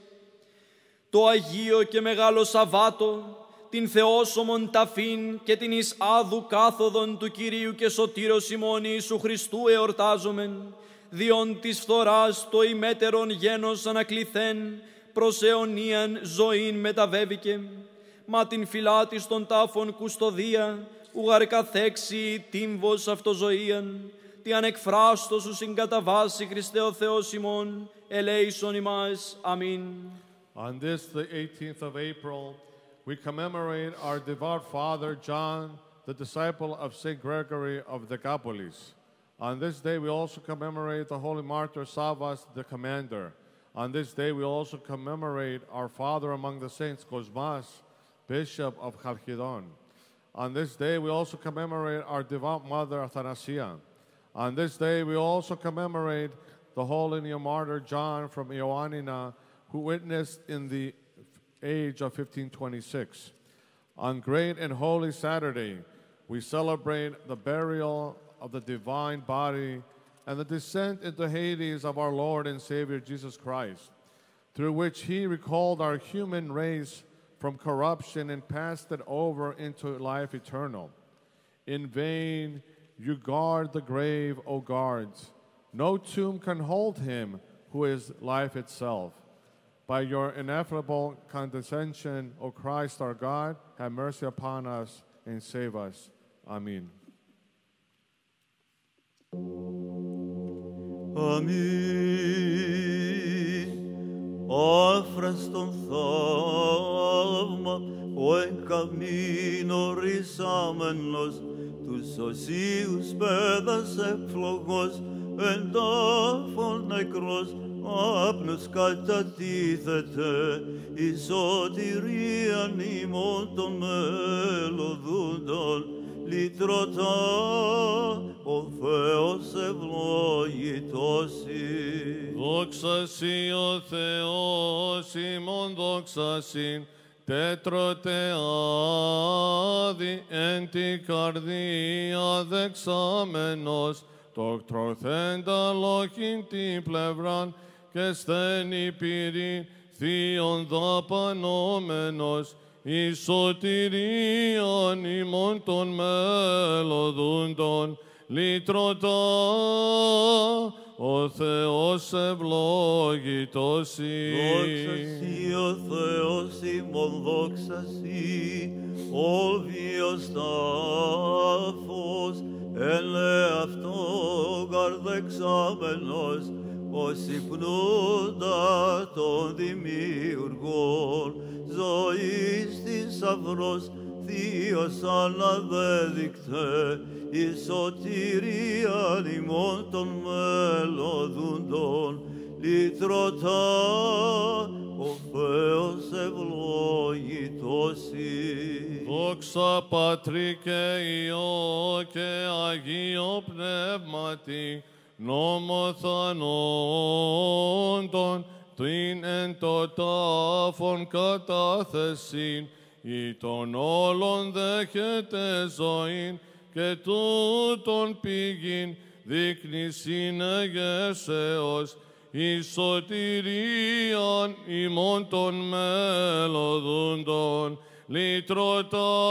Το Αγίο και Μεγάλο Σαββάτο, την Θεόσωμον ταφήν και την εις άδου κάθοδον του Κυρίου και Σωτήρος ημών Ιησού Χριστού εορτάζομεν, διόν της φθοράς το ημέτερον γένος ανακληθέν, προς αιωνίαν ζωήν μεταβέβηκε. Μα την φυλάτης των τάφων κουστοδία, ουγαρ καθέξει τύμβος αυτοζωίαν, τι ανεκφράστο σου συγκαταβάσει Χριστέ ο Θεός ημών, ελέησον ημάς. Αμήν. On this, the eighteenth of April, we commemorate our devout father, John, the disciple of Saint Gregory of Dekapolis. On this day, we also commemorate the holy martyr Savvas, the commander. On this day, we also commemorate our father among the saints, Cosmas, bishop of Chalkidon. On this day, we also commemorate our devout mother, Athanasia. On this day, we also commemorate the holy martyr John from Ioannina, who witnessed in the age of fifteen twenty-six. On great and holy Saturday, we celebrate the burial of the divine body and the descent into Hades of our Lord and Savior Jesus Christ, through which he recalled our human race from corruption and passed it over into life eternal. In vain you guard the grave, O guards. No tomb can hold him who is life itself. By your ineffable condescension, O Christ our God, have mercy upon us and save us. Amen. Αμήν. Όφρας τον θαύμα, ο εν καμίνο ρυσάμενος, τους οσίους πέδας εφλογός, εν τάφων νεκρός, άπνος κατατίθεται, η σωτηρίαν ημών των μελωδούντων, λυτρωτά, ο Θεός ευλογητός η. Δόξα σοι ο Θεός ημών, δόξα συν, τέτρωτε άδη, εν τη καρδία δεξάμενος, το τροθέντα λόγιν την πλευράν, και στένη πυρή θείον δαπανόμενος, η σωτηρίαν ημών των μελωδούντων, λυτρωτά, ο Θεός ευλόγητος ή. Δόξα σοι, ο Θεός ημών, δόξα σοι, ο βίος τάφος, εν εαυτό καρδεξάμενος, ως υπνούντα των δημιουργών, ζωής θησαυρός, Θείος αναδέδεικτε, η σωτηρία ημών των μελωδούντων, λυτρωτά, ο Θεός ευλόγητος ή. Δόξα Πατρί και Υιό και Αγίο Πνεύματι, νομοθανόντων, την εν το τάφον κατάθεσιν, ή των όλων δέχεται ζωήν, και τούτον πηγήν δείχνει συνεγέσεως, η σωτηρίαν ημών των μελωδούντων, λυτρωτά,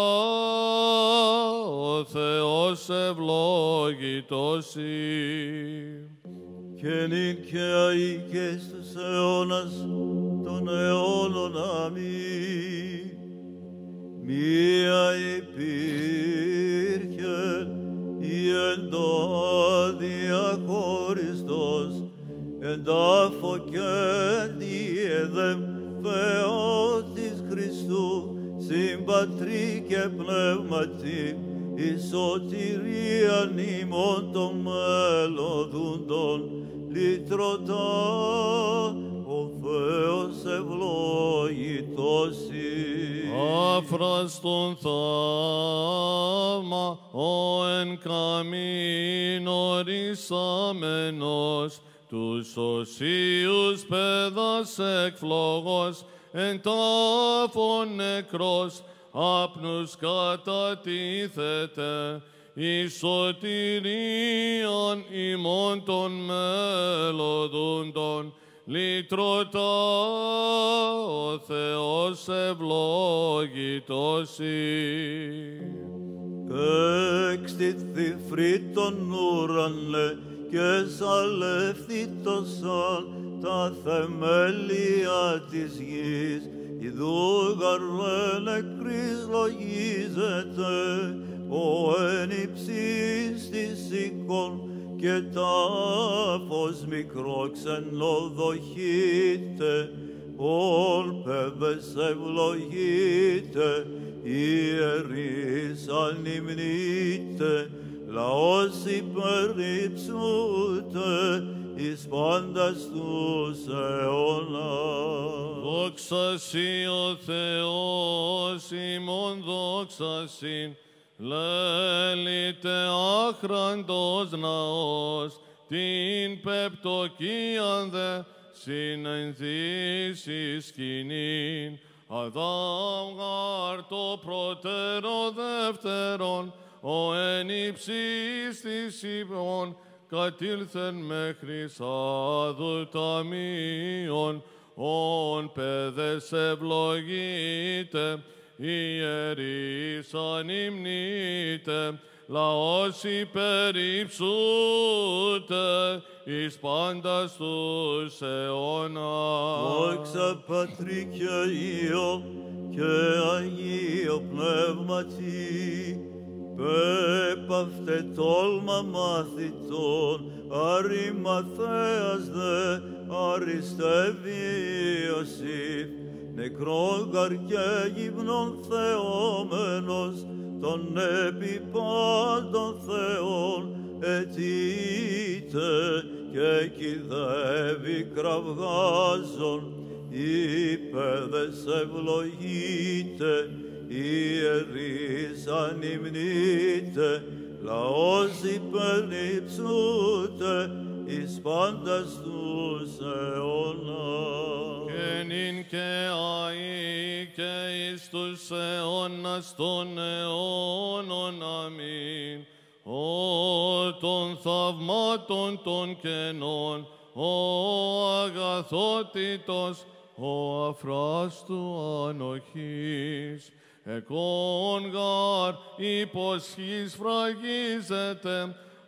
ο Θεός ευλόγητος ή. Και νυν και αεί και στους αιώνας των αιώνων αμήν. Μία υπήρχε η εν το αδιαχωριστός, εν τάφο και διεδεμ Θεότης Χριστού, συμπατρί και πνεύματι, η σωτηρίαν ημών των μελωδούντων, λυτρωτά, ο Θεός ευλόγητος ή. Αφραστον θαύμα, ο εν καμήν ορίσαμενος, τους οσίους παιδας εκφλόγος, εν τάφον νεκρός, άπνους κατατίθεται, η σωτηρίαν ημών των μελωδούντων, λυτρωτά, ο Θεός ευλόγητος ή. Εξτήθη φρύτων ουρανέ και σαλεύθητοσαν τα θεμέλια της γης, ιδού γαρβέ νεκρής λογίζεται, ο εν υψής της οίκων, και τάφος μικρό ξενοδοχείται, ον παιδες ευλογείται, ιερείς ανυμνείται, λαός υπερυψούται, εις πάντας τους αιώνας. Δόξα σοι ο Θεός ημών, δόξα συν, λέλητε άχραντος ναός, την πεπτοκίαν δε συνενθήσεις σκηνήν, αδάμ γάρ το προτέρω δεύτερον, ο εν υψής της ημών, κατήλθεν μέχρι σάδου ταμείων, ον παιδες ευλογείται, ιερείς ανυμνείται, λαός υπερυψούται, εις πάντας τους αιώνας. Δόξα Πατρί και Υιό και Αγίο Πνεύματι, πέπαυτε τόλμα μάθητον, Αριμαθέας δε αριστεύει Ιωσήφ, νεκρόν γαρ και γυμνόν θεόμενος, των επιπάντων θεών αιτείται και κηδεύει κραυγάζον, οι παιδες ευλογείται, ιερείς ανυμνείται, λαός υπερυψούται, εις πάντας τους αιώνας. Και νυν και αεί και εις τους αιώνας των αιώνων. Αμήν. Ο των θαυμάτων των κενών, ο αγαθότητος, ο αφράστου ανοχής. Εκόν γαρ υποσχής φραγίζεται,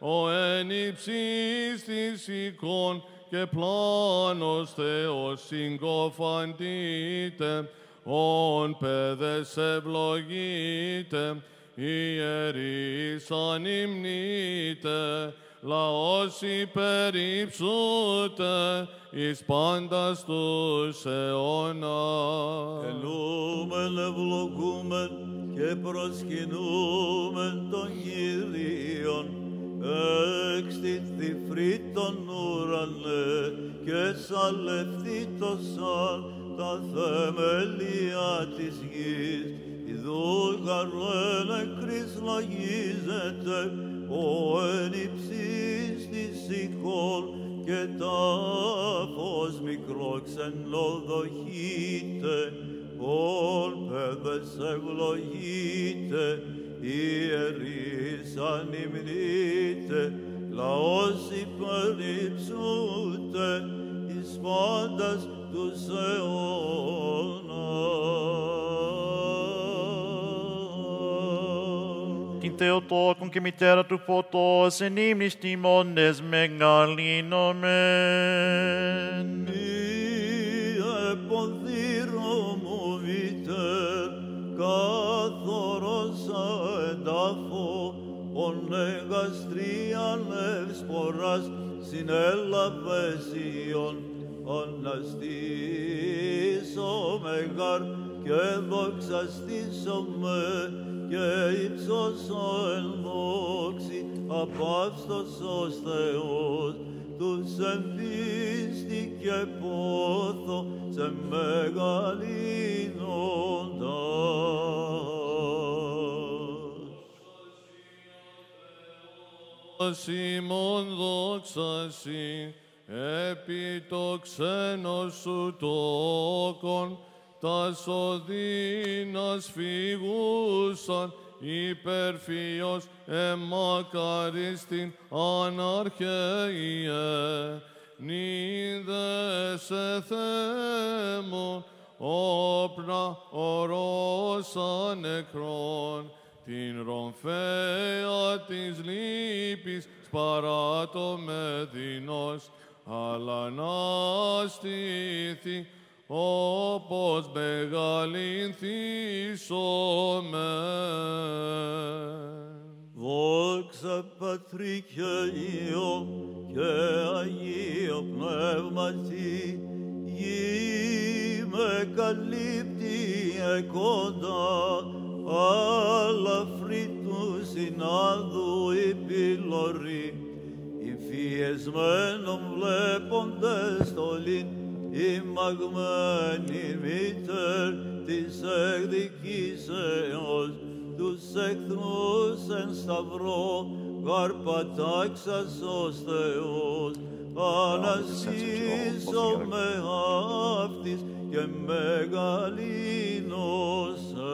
ο εν υψής της εικόν και πλάνος Θεός συγκοφαντείτε, ον παιδες ευλογείτε, ιερείς ανυμνείτε, λαός υπερυψούτε, εις πάντας τους αιώνας. Ελούμεν, ευλογούμεν και προσκυνούμεν τον Κύριον, εξτήθη φρύτων ουρανέ και σαλευθήτωσαν τα θεμελία της γης. Ιδού γαρέν εκρής λογίζεται, ο εν υψής της εικόν και τάφος μικρό ξενοδοχείται, ον παιδες ευλογείται, ιερείς ανυμνείτε, λαός υπερυψούτε, εις πάντας τους αιώνας. Την Θεοτόκον και μητέρα του φωτός, εν ύμνης τιμώνες μεγαλύνομεν. Μία εποδύρω μου μητέρ, καθόρωσα εντάφο, ον εγαστρίαν ευσποράς συνέλαβες ιον, αναστήσομαι γαρ και δοξαστήσομαι, και υψώσω εν δόξη απαύστος ως Θεός, τους εν πίστη και πόθο σε μεγαλύνοντας. Ημών δόξασι, επί το ξένο σου τόκον, τας οδύνας φυγούσαν, υπερφύος εμακαρίστην αναρχαίιε, νίδεσαι Θεέμον, όπρα ορώσα νεκρών, την ρομφαία της λύπης σπαράτω με αλλά να στήθη, όπως μεγαλυνθήσομαι. Δόξα Πατρί και Υιό και Αγίο Πνεύματι, γη με καλύπτει εκόντα, αλλά φρύτου συνάδου η πυλωρή, υφιεσμένων βλέποντες στολήν, ημαγμένη μητέρ της εκδικήσεως, τους εχθρούς εν σταυρό γαρπατάξας ως Θεός, αναστήσομαι αυτής και μεγαλύνωσε.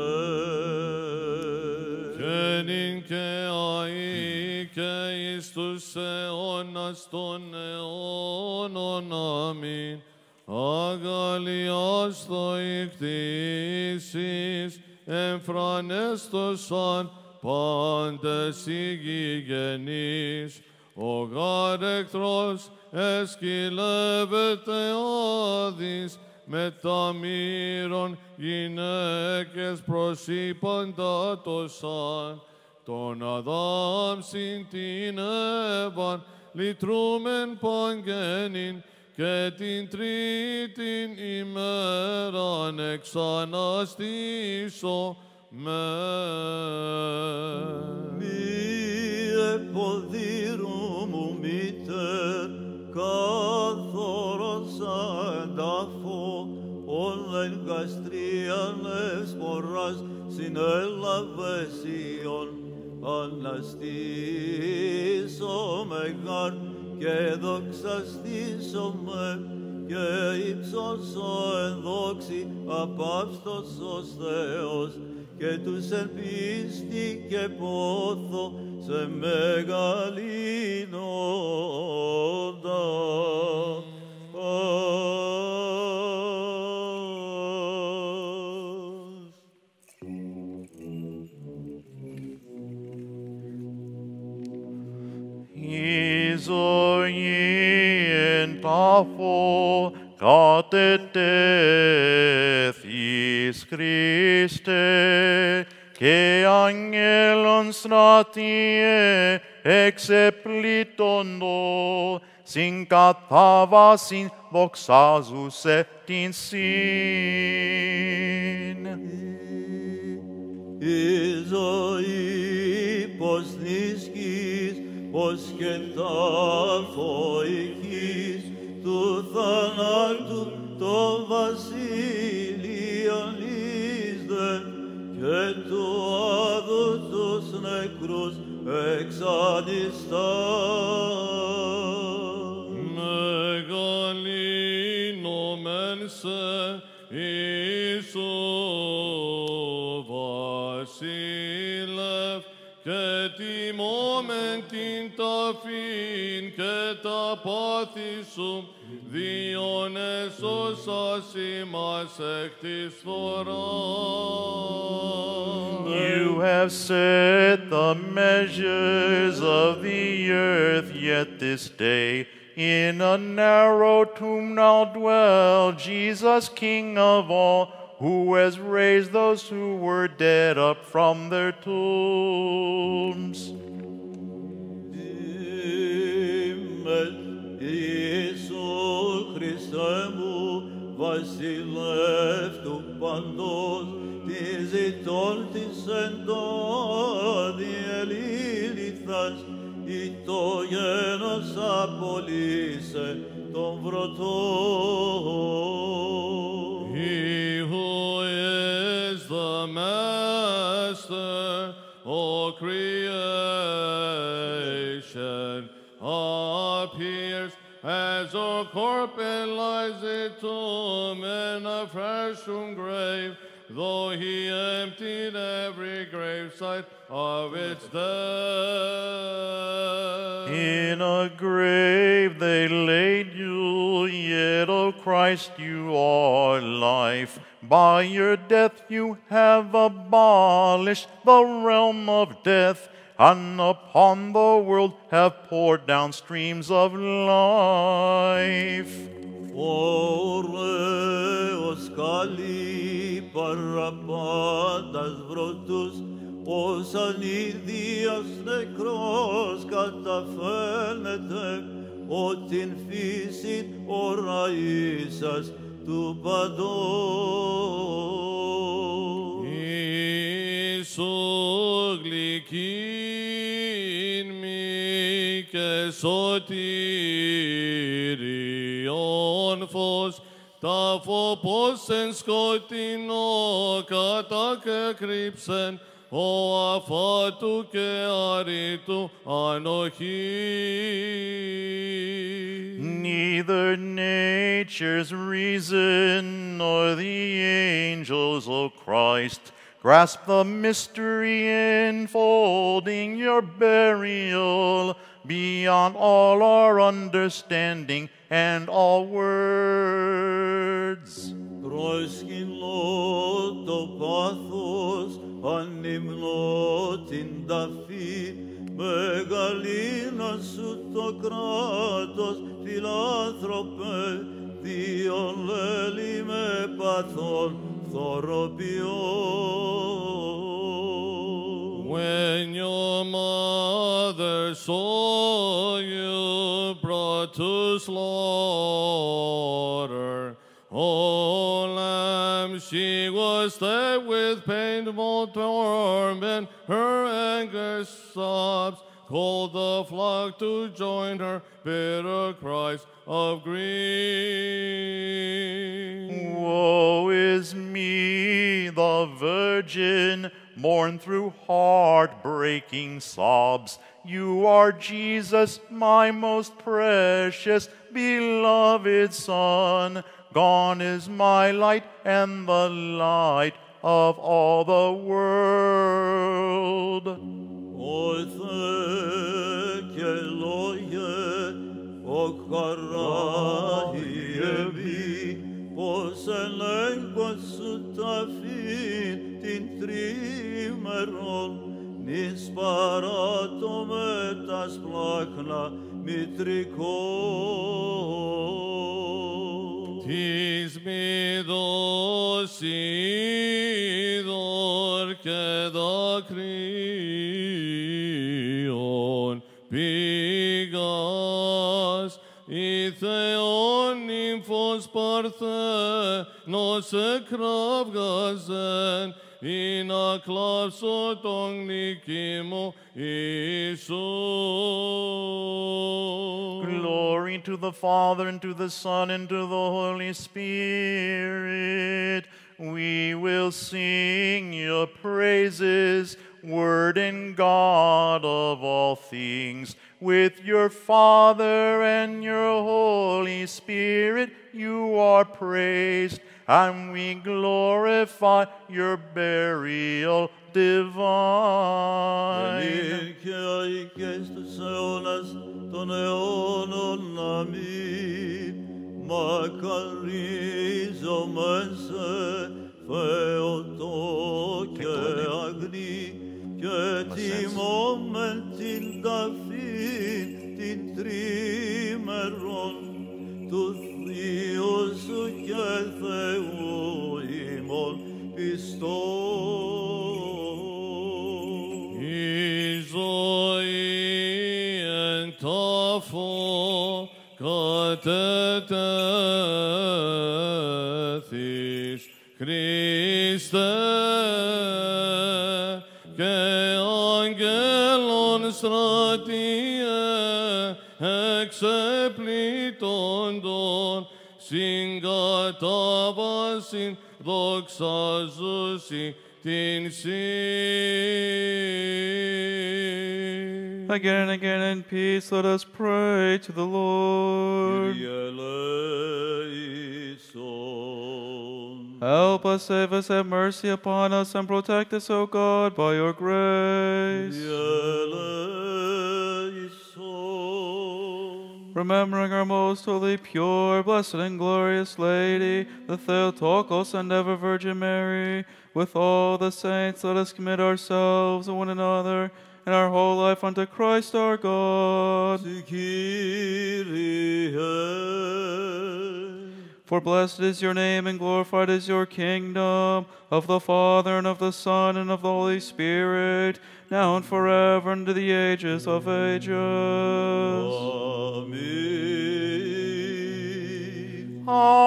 Και νυν και αεί και εις τους αιώνας των αιώνων. Αμήν. Αγαλιάστο ηκτήσεις, εμφρανέστοσαν πάντες οι γηγενείς. Ο γάρ εχθρός εσκυλεύεται άδης, με τα μύρων γυναίκες προσύπαντατοσαν. Τον Αδάμ συν την Εύαν λυτρούμεν παγγένην, και την τρίτην ημέραν εξαναστήσω με. Μη εποδύρου μου μήτερ, καθόρωσα εντάφο, ον εν γαστρίαν ευσποράς συνέλαβες ιον, αναστήσομαι γαρ και δοξαστήσομαι, και υψώσω εν δόξη απαύστος ως Θεός, και τους εν πίστη και πόθο σε μεγαλύνοντα. αφού κατετέθης Χριστέ, και αγγέλων στρατιέ εξεπλήττοντο, συν κατάβασιν δοξάζουσε την συν. Η ζωή πως νησκείς, πως και τάφο ηχείς, του θανάτου το βασίλειον εισδεν, και του άδου τους νεκρούς εξανιστάν. Μεγαλύνομεν σε Ιησού βασίλευ, και τιμώμεν την ταφήν και τα πάθη σου, διόν έσωσας ημάς εκ της φθοράς. You have set the measures of the earth, yet this day in a narrow tomb now dwell Jesus, King of all, who has raised those who were dead up from their tombs. Ιησού Χριστέ μου, βασιλεύ του παντός, τι ζητών της εντόνι ελίληθας, ή το γένος απολύσε τον βρωτών. He who is the master of creation appears as a corpse lies in tomb in a fresh grave, though he emptied every gravesite of its dead. In a grave they laid you, yet, O Christ, you are life. By your death you have abolished the realm of death, and upon the world have poured down streams of life. Ωραίος καλή παραπάντας βρωτούς, ως ανίδιος νεκρός καταφαίνεται, ότι φύσιν οραΐσας του παντός. Ιησού γλυκύν μη και σωτήριον φως, τα φοπός εν σκοτεινό κατακεκρύψεν, ο αφάτου και αρήτου ανοχή. Neither nature's reason nor the angels, O Christ, grasp the mystery enfolding your burial beyond all our understanding and all words. Προσκυνώ το πάθος, ανυμνώ την ταφή, μεγαλύνω σου το κράτος, φιλάνθρωπε, διολέλη με παθών θωροποιώ. When your mother saw you brought to slaughter, O Lamb, she was there with painful torment, her anger sobs called the flock to join her bitter cries of grief. Woe is me, the virgin, mourn through heart-breaking sobs. You are Jesus, my most precious, beloved Son. Gone is my light and the light of all the world. Ορθέ και λόγε, ο χαράιεβη, πως ελέγχος σου ταφήν την τρίμερον, νης παράτω με τα σπλάχνα μητρικών. Της μη δοσίδωρ και δακρύων πήγας, η Θεόν νύμφος παρθένος εκραυγάζεν, ή να κλάψω τον νίκη μου Ιησού. Glory to the Father, and to the Son, and to the Holy Spirit. We will sing your praises, Word and God of all things. With your Father and your Holy Spirit you are praised, and we glorify your burial divine. Ελίκαια και στους αιώνας των αιώνων, αμήν. Μακαρίζομεν σε Θεοτό και αγνή, και τιμώμεν την ταφή την τρίμερον του Θείου σου και Θεού ημών πιστών. Η ζωή εν τάφο κατετέθης, Χριστέ, και αγγέλων στρατιέ εξεπλήττοντων συγκατάβασιν δοξαζούσι την σύ. Again and again in peace, let us pray to the Lord. Kyrie eleison. Help us, save us, have mercy upon us, and protect us, O God, by your grace. Kyrie eleison. Remembering our most holy, pure, blessed, and glorious Lady, the Theotokos and ever Virgin Mary, with all the saints, let us commit ourselves and one another and our whole life unto Christ our God. Kyrie. For blessed is your name, and glorified is your kingdom, of the Father, and of the Son, and of the Holy Spirit, now and forever, and to the ages of ages. Amen.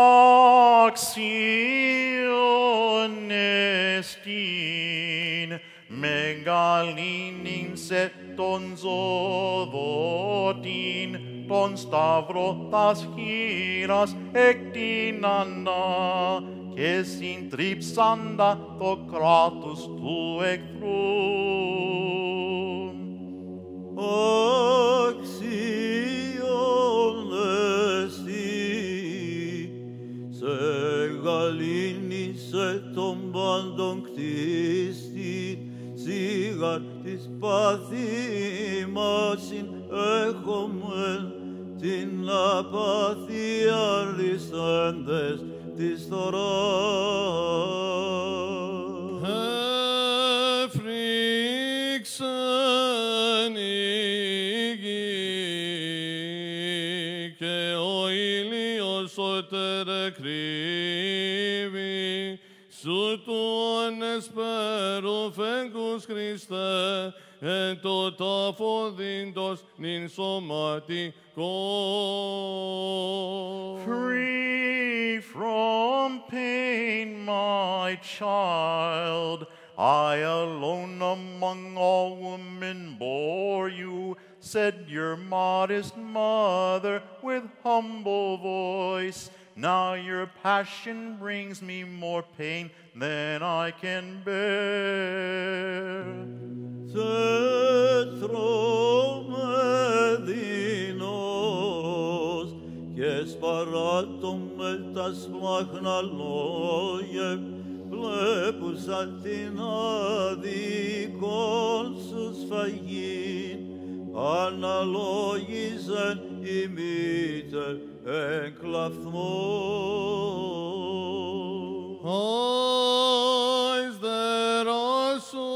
Axion estin, megalinin σε τον ζωδότην, τον σταυρό τας χείρας εκτείναντα και συντρίψαντα το κράτος του εχθρού. Αξιόν εστι, σε γαλήνισε τον πάντων κτίστη, σίγαρ της παθήμασιν έχομεν, την απαθία λυσέντες της θωράς. Έφρυξαν η γη και ο ήλιος οτερε κρύβει, σου του ανεσπέρου φέγγους Χριστέ, εν το τάφο δίντος νυν σωματικό. Free from pain, my child, I alone among all women bore you, said your modest mother with humble voice. Now your passion brings me more pain than I can bear. Θετρομεδινός και σπαράτων με τα σπλάχνα λόγια, βλέπουσα την αδικών σου σφαγήν, αναλόγιζεν η μήτερ εν κλαφθμόν. Eyes that are so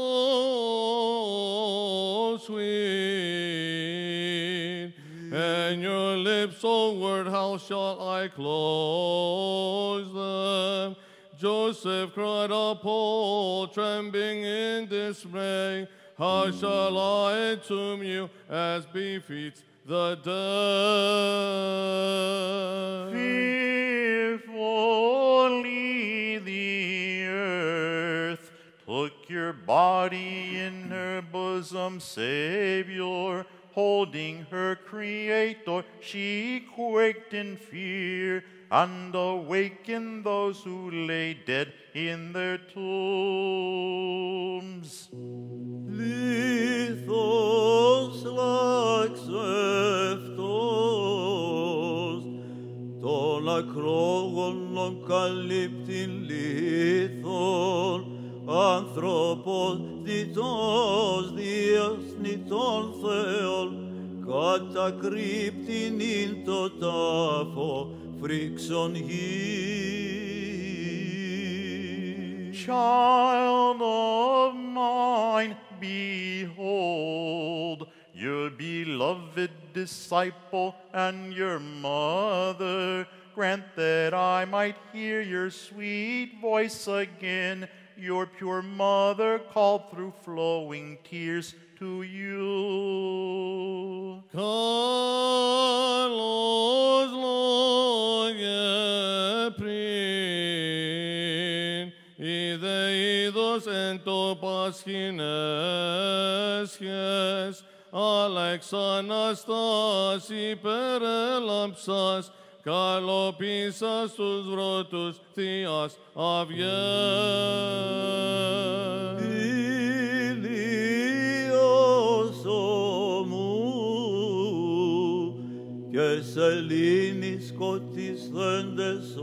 sweet, and your lips, O word, how shall I close? Joseph cried out, Paul, trembling in dismay, how shall I entomb you as befits the dead? Fearfully the earth took your body in her bosom, Savior. Holding her Creator, she quaked in fear, and awakened those who lay dead in their tombs. Lithos laxeftos, ton ακρόγωνον καλύπτην λίθον, άνθρωπος διτός διασνητών Θεών, κατακρύπτην ειν το τάφο φρίξον γη. Child of mine, behold your beloved disciple and your mother. Grant that I might hear your sweet voice again, your pure mother called through flowing tears to you. Kalos loge prin, ide idos en to paschines, Alex Anastas υπερέλαμψας, καλοποίησας τους βρώτους Θείας αυγές. Ηλίος ομού και σελήνης σκοτισθέντες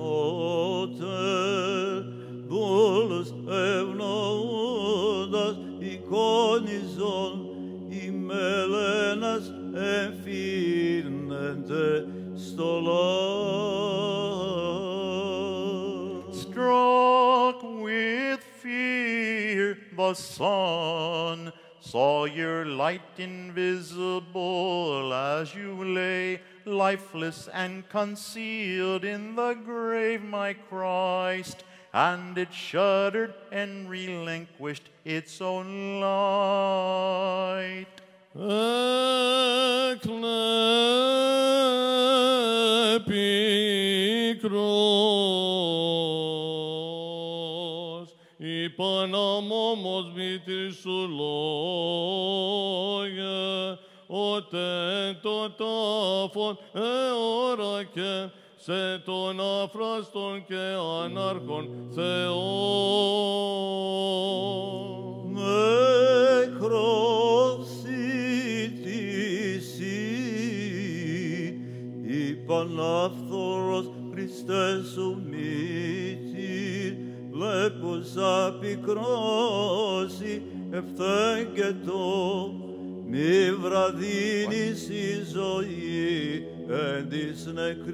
ότε, δούλους ευνοούντας εικόνιζον, η μελένας εμφύρνεται Struck with fear, the sun saw your light invisible as you lay, lifeless and concealed in the grave, my Christ, and it shuddered and relinquished its own light. Εκλεπικρός, είπαν αμόμος μήτρης σου λόγια, ότε το τάφον εώρακε σε τον αφράστον και ανάρχον Θεόν. Νεκρός Πανάφθορος Χριστέ σου μύτη, βλέπουσα πικρώσει ευθέγγετο, μη βραδύνεις η ζωή εν της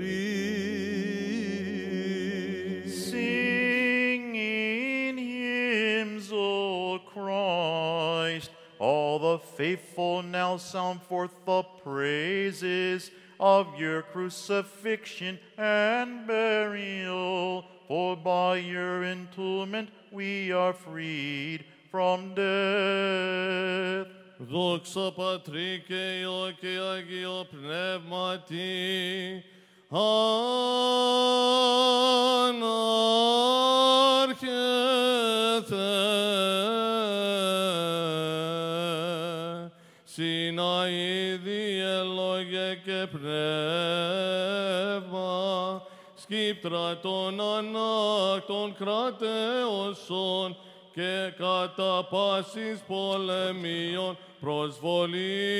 νεκρής. Sing in hymns, O Christ, all the faithful now sound forth the praises of your crucifixion and burial, for by your entombment we are freed from death. Δόξα Πατρί και Υιό και Αγίο Πνεύματι, ανάρχεται, συναίδη λόγε και πνεύμα, σκύπτρα των ανάκτων κρατέωσον και κατά πάσης πολεμίων προσβολή.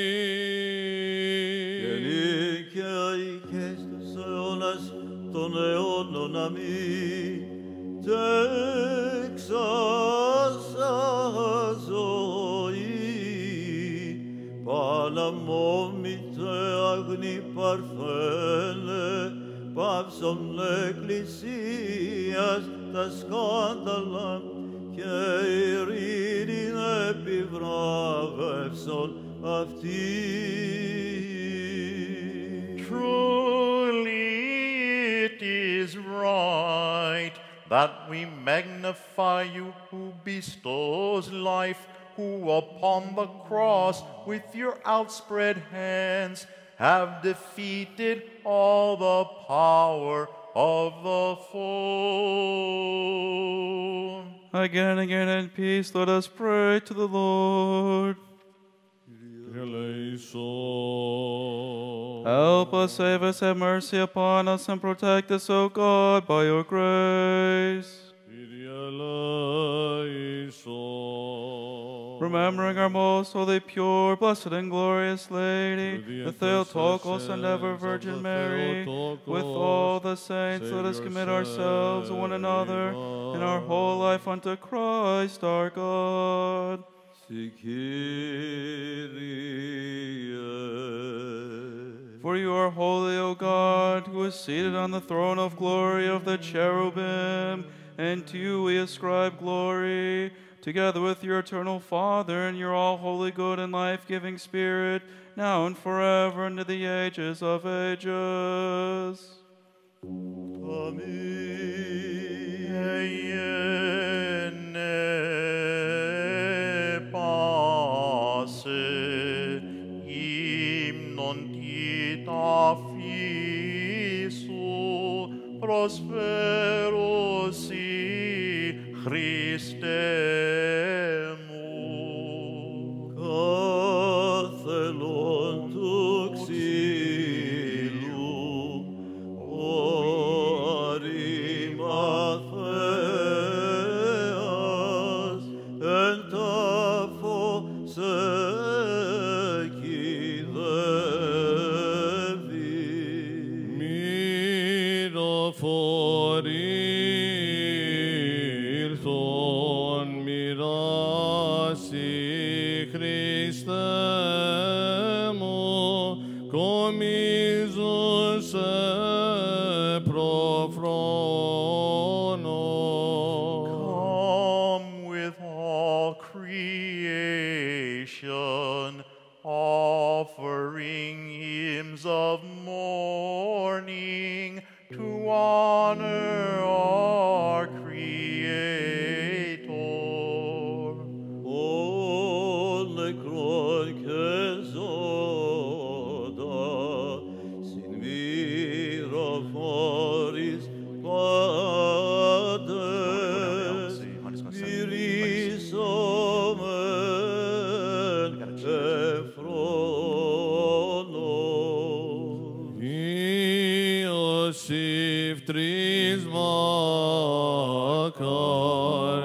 Γενίκαια ηκες τους αιώνας των αιώνων αμήν, τέξασα ζωή, παναμόμητε αγνή παρθένε, πάυσον εκκλησίας τα σκάνδαλα, και ειρήνην επιβράβευσον αυτή. Truly it is right, that we magnify you who bestows life, who upon the cross with your outspread hands have defeated all the power of the foe. Again and again in peace, let us pray to the Lord. Help us, save us, have mercy upon us, and protect us, O God, by your grace. Remembering our most holy, pure, blessed, and glorious Lady, the Theotokos and ever Virgin Mary, with all the saints, let us commit ourselves, one another, and our whole life unto Christ our God. For you are holy, O God, who is seated on the throne of glory of the cherubim, and to you we ascribe glory, together with your eternal Father and your all-holy, good, and life-giving Spirit, now and forever, into the ages of ages. Προσφέρωσι, Χριστέ μου. Καθελών του ξύλου, ο Αρημαθέας, εν τάφο σε offering hymns of mourning to honor our Creator. O necron και ζώτα, συν μυροφόρης πάντες, μυρίσομεν εφρόνων. Ιωσήφ τρισμάκαρ,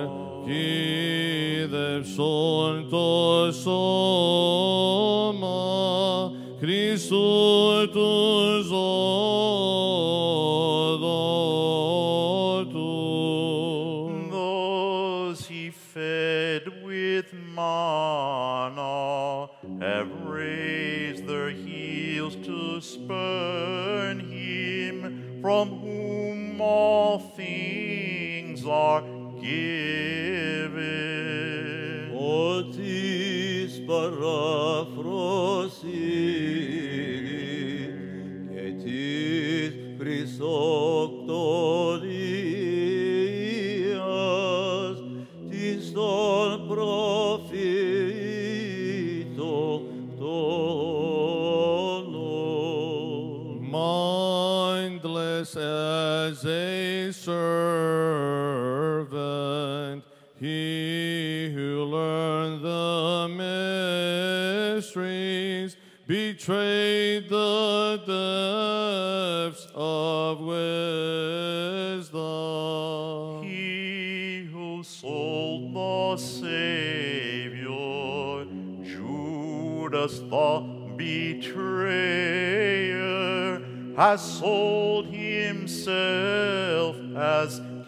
κοίδευσον το σώμα Χριστού του ζωδότου. Those he fed with manna have raised their heels to spurn him, from whom all things are given. Otis paraphrosini, et tis Christoctonias, tis ton profito tonon. Mindless as a servant, he who learned the mysteries betrayed the depths of wisdom. He who sold the Savior, Judas the betrayer, has sold himself as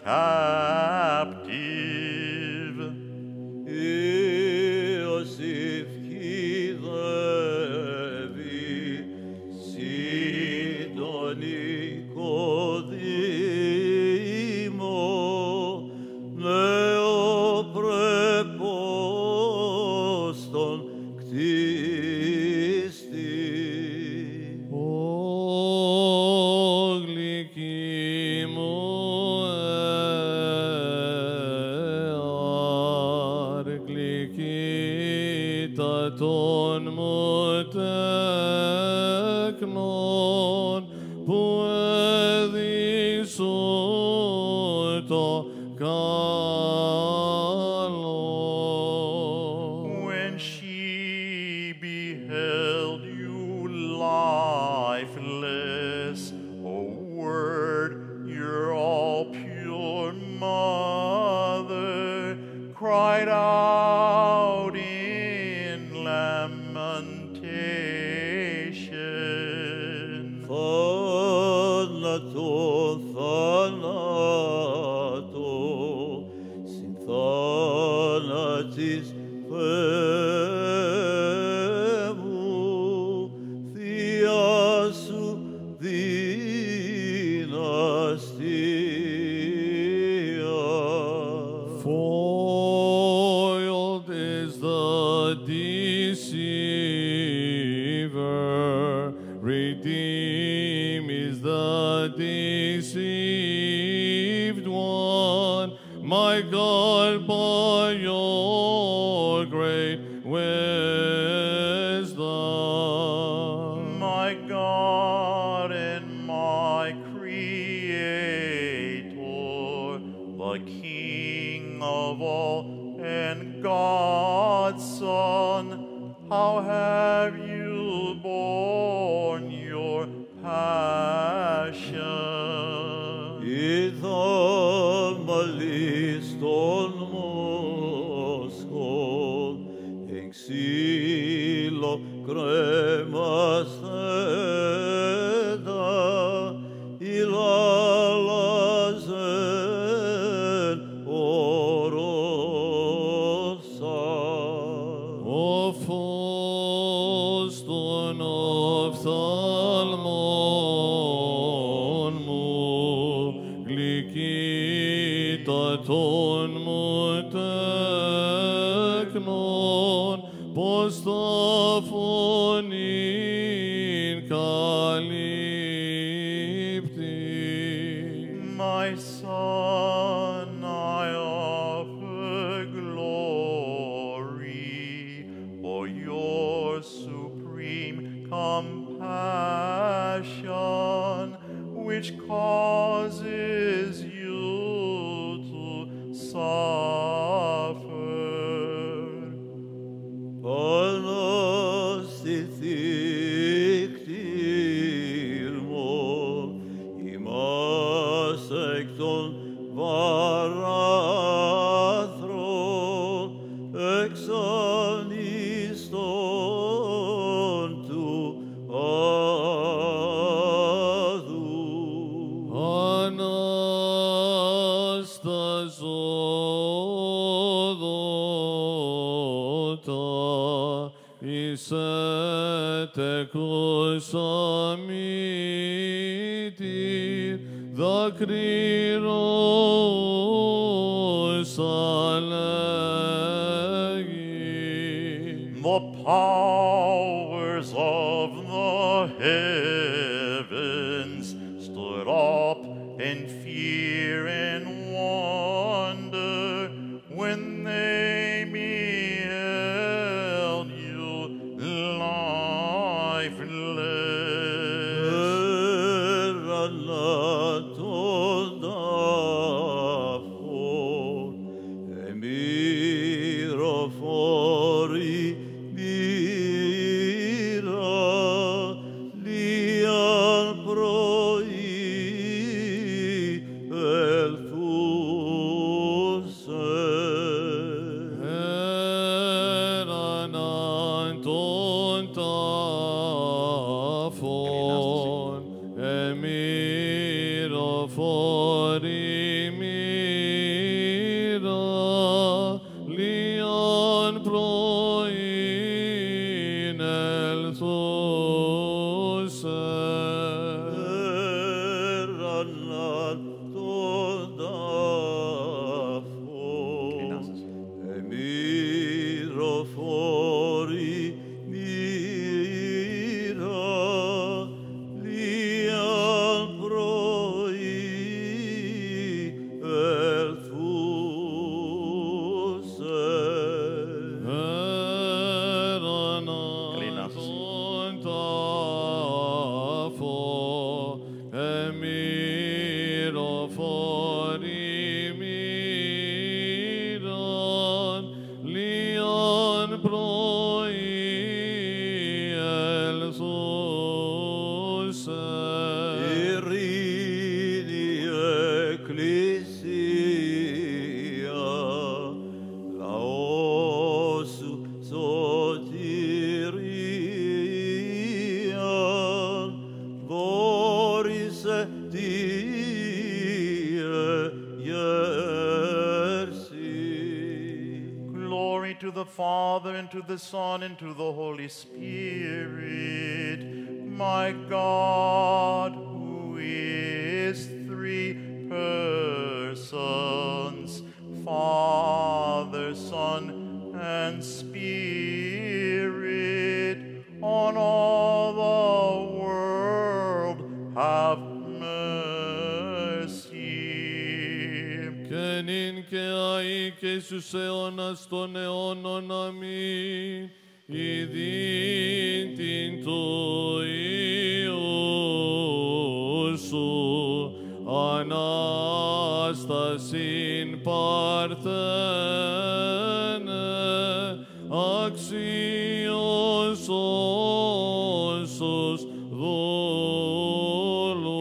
captive. Iosif kidlevi, Sidonikodimo, neopreposton κτίστη. Ο γλυκή μου τα των μου τέκνων που έδισον το καλό. When she beheld you lifeless, O Word, your all pure mother, cried out in lamentation. Θάνατο, θάνατο, συν θάνατης φεύγου, Θεία σου δυναστεία. Foiled is the deceiver, redeemed is the deceived one. My God, by your great wisdom. My God and my Creator, the King of all and God's Son, how have you borne your passion? Είδα μαλίστον μόσχον, εν ξύλο κρέμασθέντα, ηλάλαζεν ορόσα. Ο φως των οφθαλμών μου, γλυκύτατον μου τέκνον, πως τα φωνήν καλύπτει. My Son, I offer glory for your supreme compassion, which causes you to suffer. Πάνω στη θύκτηρ μου, ημάς εκ των βαράθρων, εξανίστων του άδου. Ανασταζόδοτα εις έτεκος αμήτηρ, δακρυρός αλέγει. The powers of the heavens stood up in fear and wonder when they beheld you lifeless. Ερανάτων τάφων, εμυροφόροι μη Glory to the Father, and to the Son, and to the Holy Spirit. My God, who is three persons, Father, Son, and Spirit, on all the world have mercy. Και νυν και αεί και στους αιώνας των αιώνων, αμήν. Ιδίν την του Υιού σου, Ανάστασιν παρθένε, αξίος όσους δούλου.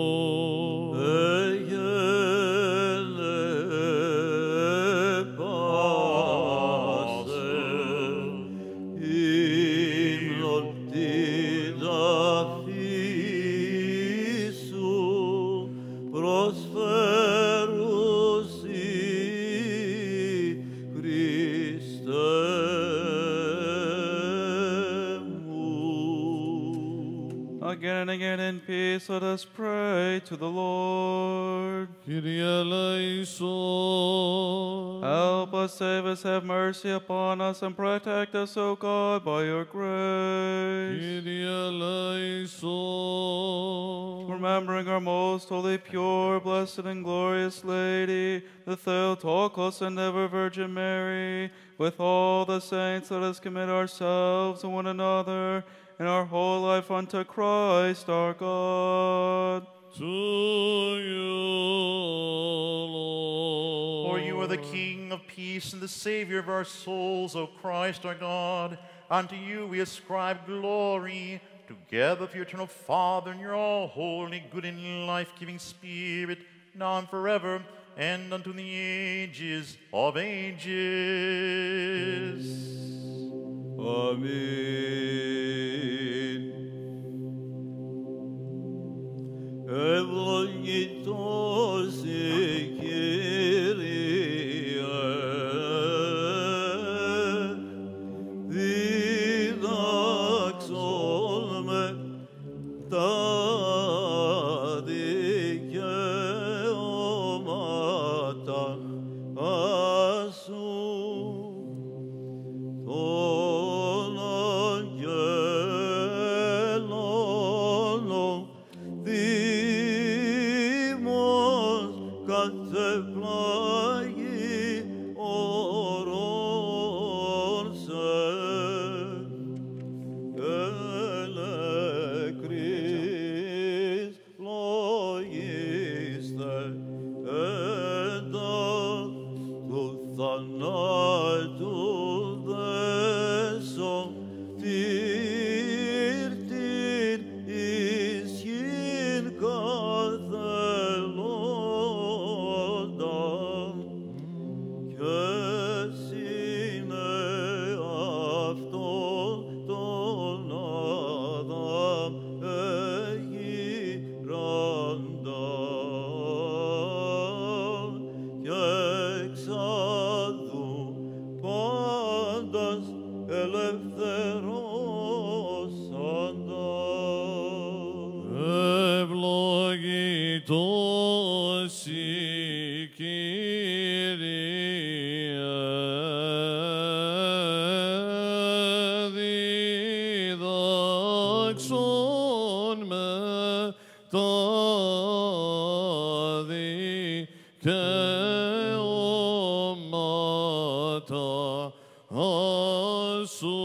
Εγέλε πάσε, ύμνον την αφή σου, προσφέρουσι Χριστέ μου. Again and again in peace, let us pray to the Lord. Kyrie eleison. Help us, save us, have mercy upon us, and protect us, O God, by your grace. Kyrie eleison. Remembering our most holy, pure, blessed, and glorious Lady, the Theotokos and ever Virgin Mary, with all the saints, let us commit ourselves and one another and our whole life unto Christ our God. To you, Lord. For you are the King of peace and the Savior of our souls, O Christ our God. Unto you we ascribe glory, together with your eternal Father and your all-holy, good and life-giving Spirit, now and forever, and unto the ages of ages. Αμήν. Ευλογητός η Κύριε, δίδαξον με τα δικαιώματα σου, των αγγέλων δήμος κάθε πλάγι ορών σε ελεκρής λογίστε έντα του θανάτου δέσον τύρτην ισχύν καθελώντα και σύνε αυτόν τον Αδάμ εγείραντα και εξάδου πάντας ελευθερώσαντα. Ευλογητός η Κύριε, δίδαξον με τα δικαιώματα σου,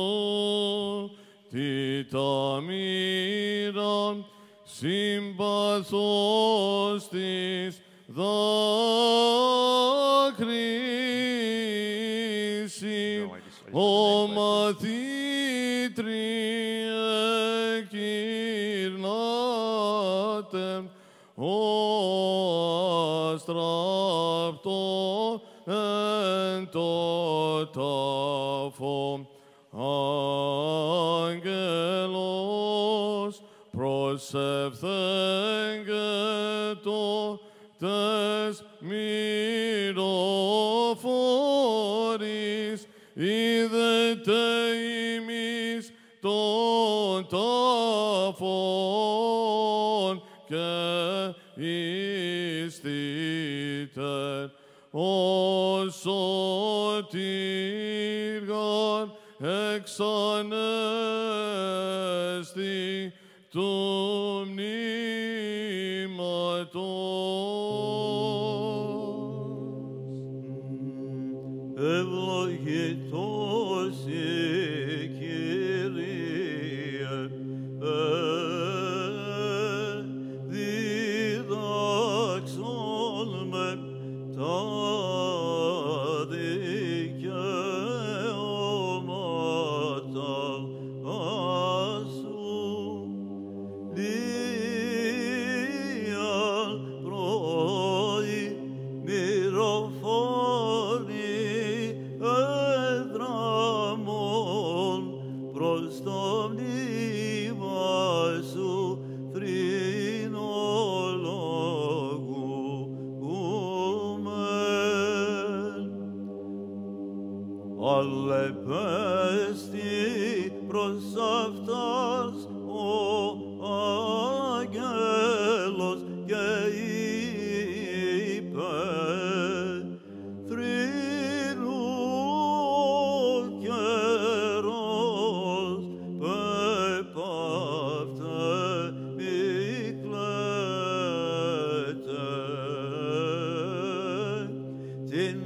τι τα μοίραν συμπαθώς της δάκρυσιν, ο μαθήτρι εκυρνάτε, ο αστραπτό εν το τάφο, άγγελος προσευθέγγε το τες μυροφόροι είδετε ημείς των τάφων και ιστείτε ως σωτήργαν εξανέστη του μνήματος. Ευλογητός η Κύριε, διδάξον με τα δικαιώματα σου, διαν πρωί μυροφόρη εδραμών προς το μνήμα σου θρηνολογούμεν. Αλεπέστη προς αυτάς ο άγγελος και είπε, θρήνου καιρός πεπαύτε μη κλαίτε. Την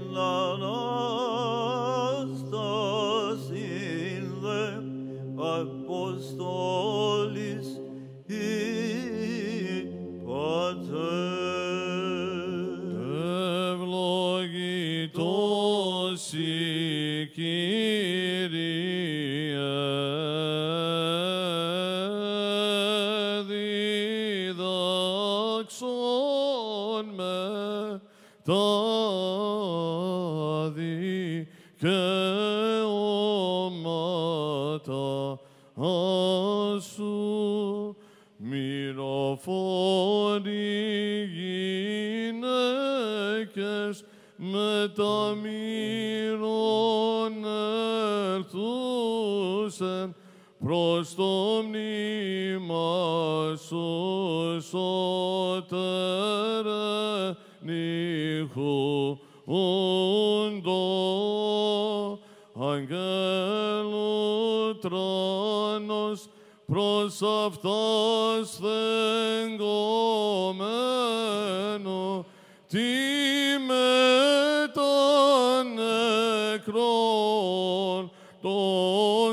Ανάστασιν δε Αποστόλης είπατε. Ευλογητός η Κύριε, διδάξον με τα δικαιώματα σου, μυροφόροι γυναίκες με τα μύρων ερθούσεν προς το μνήμα σου, σώτερε νυχούντο αγγέλου τράνος προς αυτάς θεγγωμένο, τι μετα νεκρών των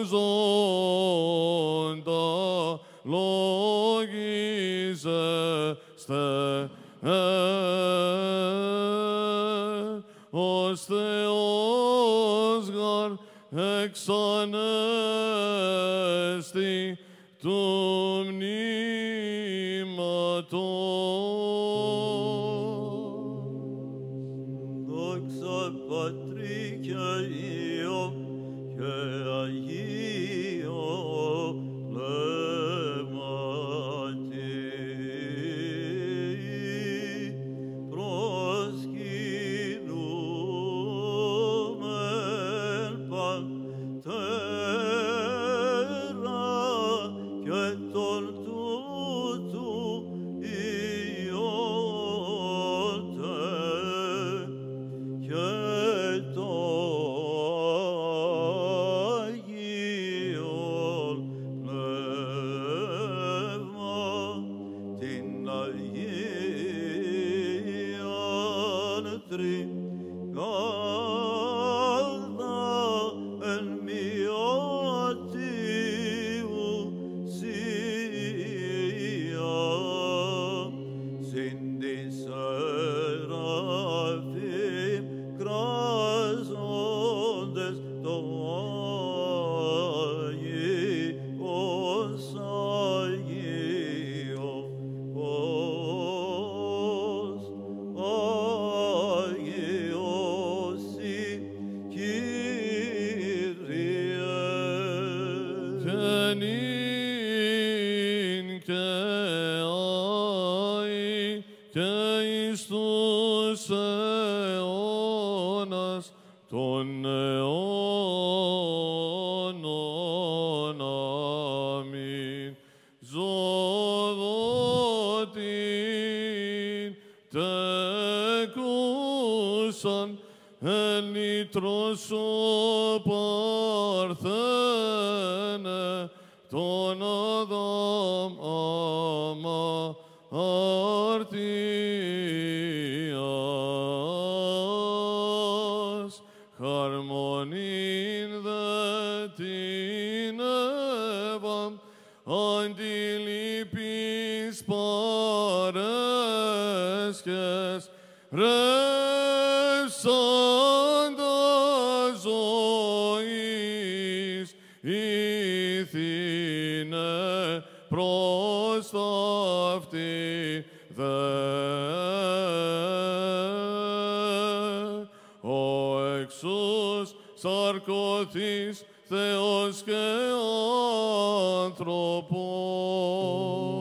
ζώντα λόγιζεστε, ως Θεός γαρ εξανέστη του μνήματος. Δόξα Πατρί και Υιό και Αγίο Πνεύματι, προσκυνούμεν Πατέρα και τον τούτου Υιότε και το Αγίον Πνεύμα, την Αγίαν Τρικάδα εν μειώτη ουσία, συν της Σεραφείμ κράζοντες το Άγιος Αγίος, Άγιος η Κύριε. Και νυν και αεί και εις τους αιώνας των αιώνων. μήτρος σου παρθένε, τον Αδάμ αμαρτίας, χαρμονήν δε την Εύα, αντιλήπης παρέσχες, ρεύσαντα ζωής, ηθήνε προς ταύτη δε. Ο εξούς σαρκωθείς Θεός και άνθρωπος.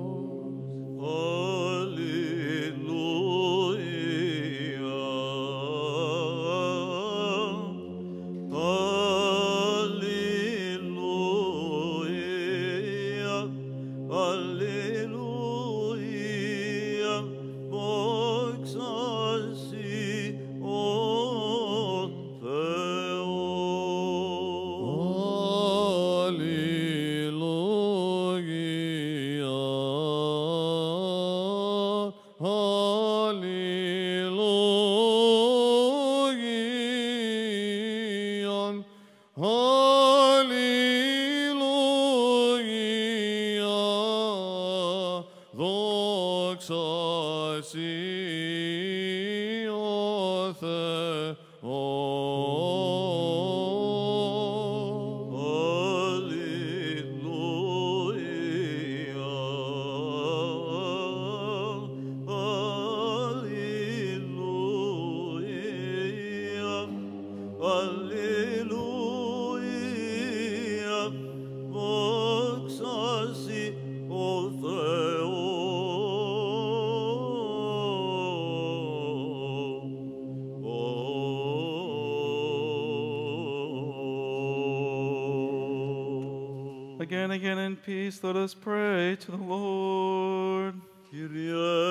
Again, again in peace, let us pray to the Lord. Kyrie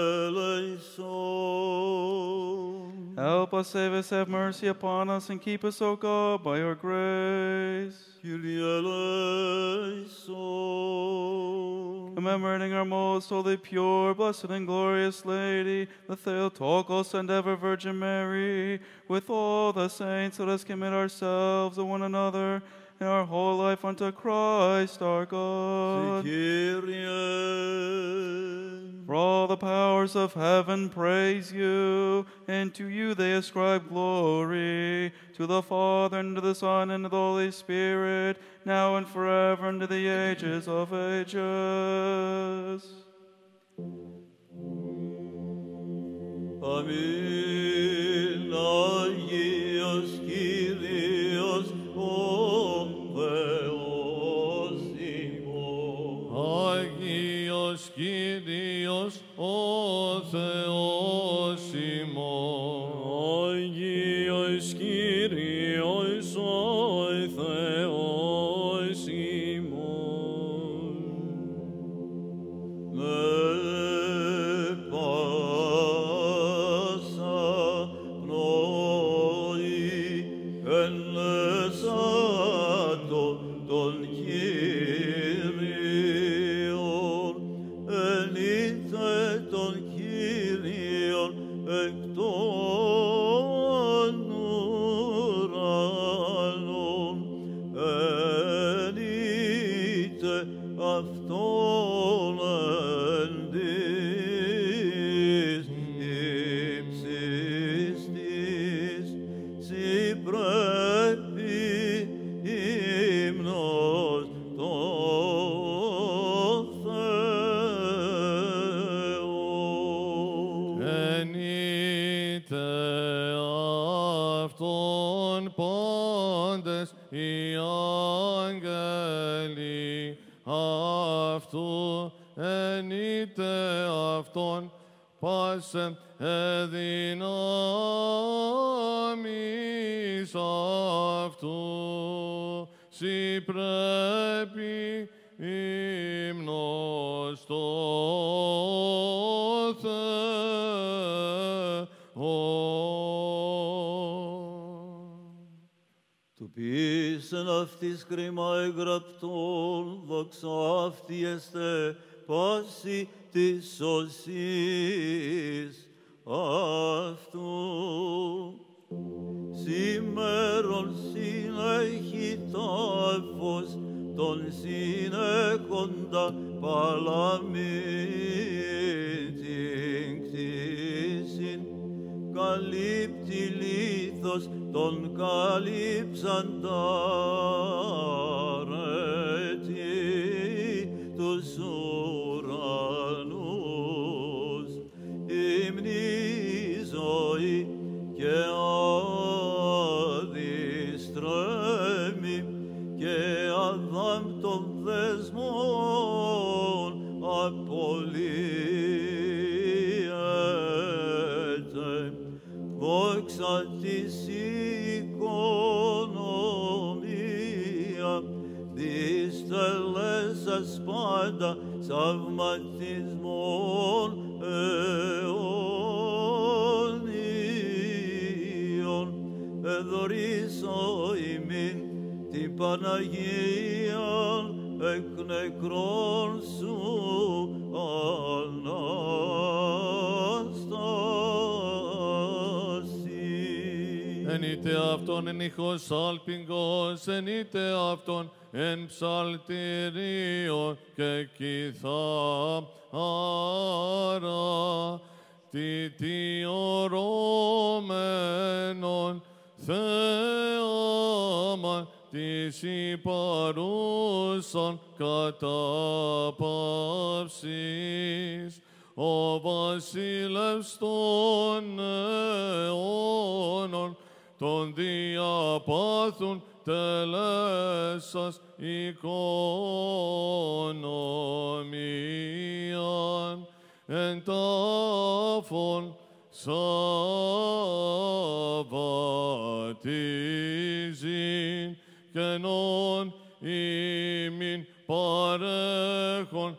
eleison. Help us, save us, have mercy upon us, and keep us, O God, by your grace. Kyrie eleison. Commemorating our most holy, pure, blessed, and glorious Lady, the Theotokos and ever Virgin Mary, with all the saints, let us commit ourselves and one another in our whole life unto Christ our God. For all the powers of heaven praise you, and to you they ascribe glory, to the Father, and to the Son, and to the Holy Spirit, now and forever, and to the ages of ages. Amen. Agios Kyrios, ο Θεός ημών. Αγίος Κύριος, ο Θεός ημών. Αγίος Κύριος, ο Θεός ημών. Με πάσα πνοή ενέσατο των Κύριων, ενήθε των Κύριων εκ των ουρανών, ενήθε αυτόν εν της ύψης της, σοι πρέπει ύμνος το Θεό. Ενείτε αυτόν πάντες οι άγγελοι αυτού, ενείτε αυτόν πάσεν εδυνάμεις αυτού, σοι πρέπει ύμνος το Θεό. Πίσεν αυτής κρίμα εγραπτών, δόξα αυτή εστε πάση της σωσής αυτού. Σήμερον συνέχει τάφος, τον συνέχοντα παλαμήν την κτήσιν, καλύπτει λίθος τον καλύψαντα ρέτη τους ουρανούς, ύμνη ζωή και αδιστρέμει και αδάμ των δεσμών απολύεται. Δόξα της οικονομία, διστελέσας πάντα σαυματισμών αιώνιων, εδωρήσω ημίν την Παναγίαν εκ νεκρών σου Ανάσταση. Εν είτε αυτόν εν ηχός άλπιγγος, εν είτε αυτόν εν ψαλτηρίο και κιθάρα, τι τι ορώμενον Θεάμα της υπαρούσαν κατάπαυσης, ο βασίλευς των αιώνων, των διαπάθουν τελέσας οικονομίαν, εν τάφων σαββατίζειν, και νον ημίν παρέχον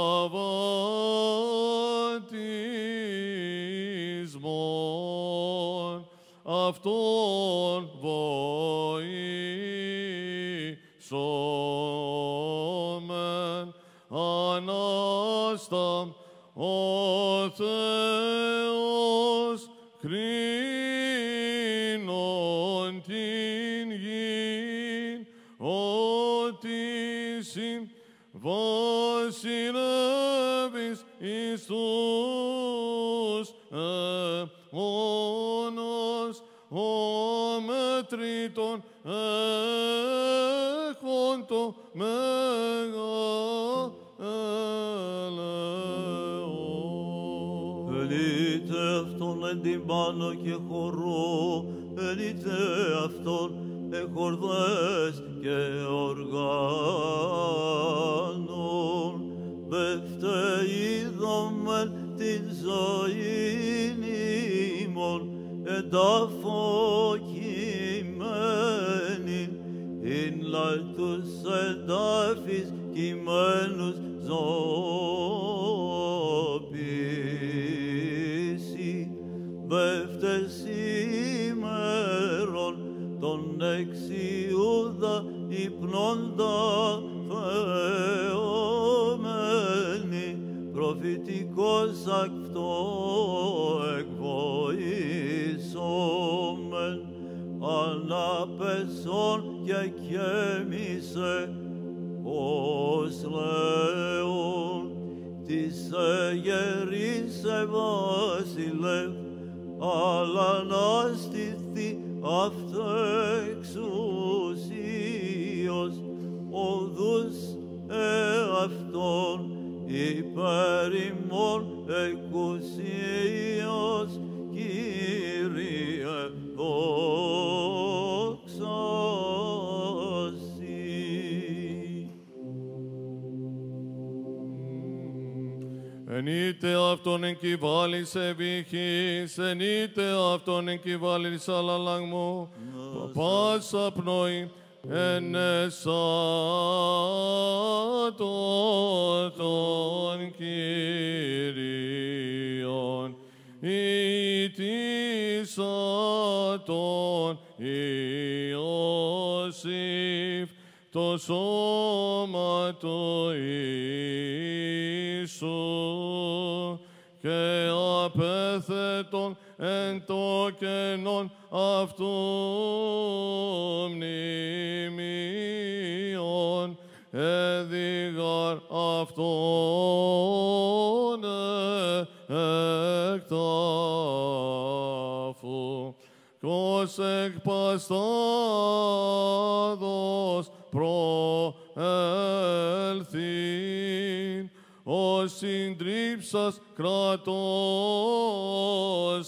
σαββατισμόν, αυτόν βοήσομεν Ανάστα ο Θεός κρίνον την γην, ότι συν βασιλεύεις εις τους αιώνας, ο μετρήτων έχων το μεγαλέον. Ελείτε αυτόν εν την πάνω και χορό, ελείτε αυτόν εν χορδές και οργάνων, δεύτε είδομεν την ζωήν ημών, ενταφοκειμένην, ειν λαλτούς εντάφης κειμένους ζωοποιήσει, δεύτε σήμερον τον εξιούδα υπνώντα θεωμένη, προφητικός αυτό εκβοήσομεν, αναπεσόν και κέμισε ως λέον, της εγερήσε βασιλεύ, αλλά να στηθεί αυτοεξουσίως, οδούς εαυτόν υπέρ ημών εκουσίως, Κύριε δόξα σοι. Εν είτε αυτόν εγκυβάλλεις ευήχης, εν είτε αυτόν εγκυβάλλεις αλλαλαγμού, πάσα πνοή εν εσάτω των Κύριων, ητήσατον Υιός Ιωσήφ, το σώμα του Ιησού, και απέθετον εν το κενόν αυτού μνημείων, έδιγαρ αυτόν εκ τάφου, κος εκ παστάδος προέλθην, ο συντρίψας κρατός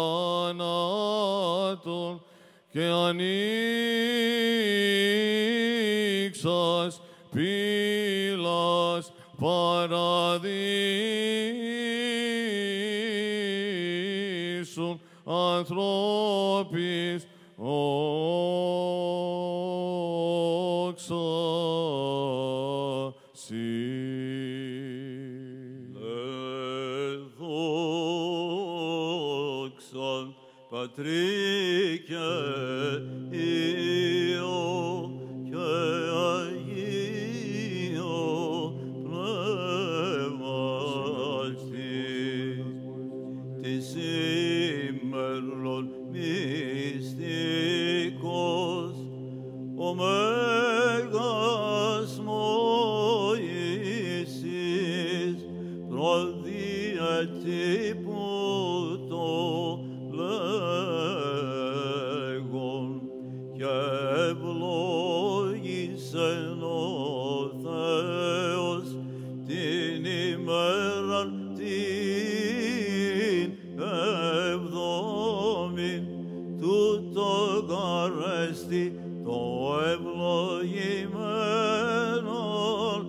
θανάτων, και ανοίξας πύλας παραδείσουν ανθρώπης όξασι. Εδόξαν Πατρί και Υιό και Αγίο Πνεύματι, τη σήμερον μυστικός, ο Μέγας Μωυσής προδιατύπου το λέγον, και ευλόγησεν ο Θεός την ημέραν την εβδόμην, τούτο γαρέστη το ευλογημένον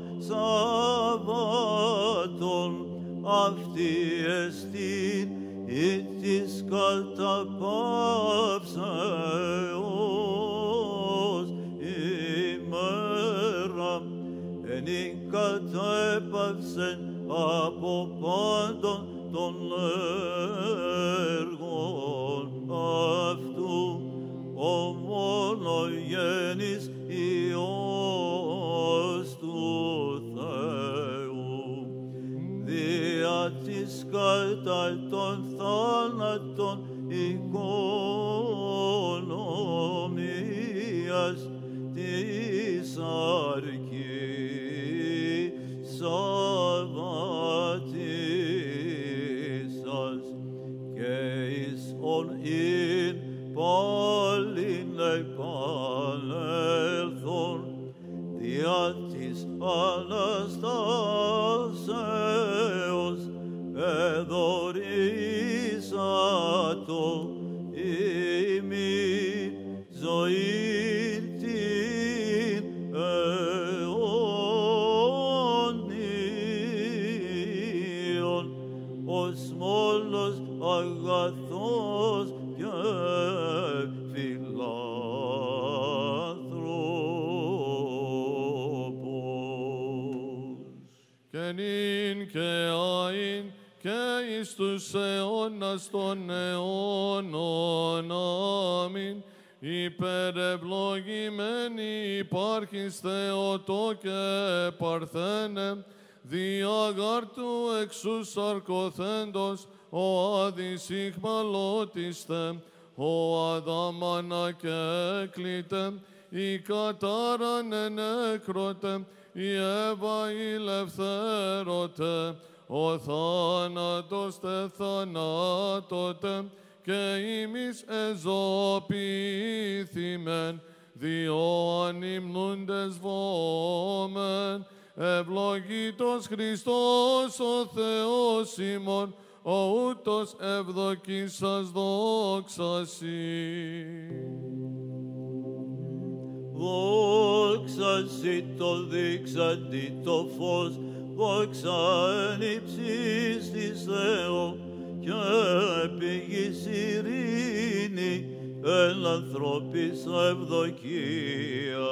Σαββάτων, αυτή εστίν ει της καταπαύσεως ημέρα, εν ει κατέπαυσεν από πάντων των έργων αυτού, ο μονογέννης Υιός του Θεού, δια της κατά των θάνατων οικονομίας της αρκής Σαββατίσας, και εις ον ειν πάλιν επανέλθον, δια της Αναστάσεως εδωρήσατο ημί ζωήν την αιώνιον, ως μόνος αγαθός και φιλάνθρωπος. Και νυν και αΐν και εις τους αιώνας των αιώνων. Αμήν. Υπερευλογημένη υπάρχεις Θεοτό και Παρθένε, διάγαρ του εξού σαρκοθέντος, ο Άδης ηχμαλώτιστε, ο Αδάμανα και έκλειτε, η κατάραν ενέκρωτε, η Εύα ηλευθέρωτε, ο θάνατος τε θανάτωτε, και ημείς εζωπήθημεν, διό ανυμνούντες βόμεν, ευλογήτως Χριστός ο Θεός ημών, ο ούτως ευδοκίσας δόξασι. Δόξασι το δείξαντι το φως, δόξα εν υψής της Θεό, και πηγής ειρήνη, εν ανθρώπης ευδοκία.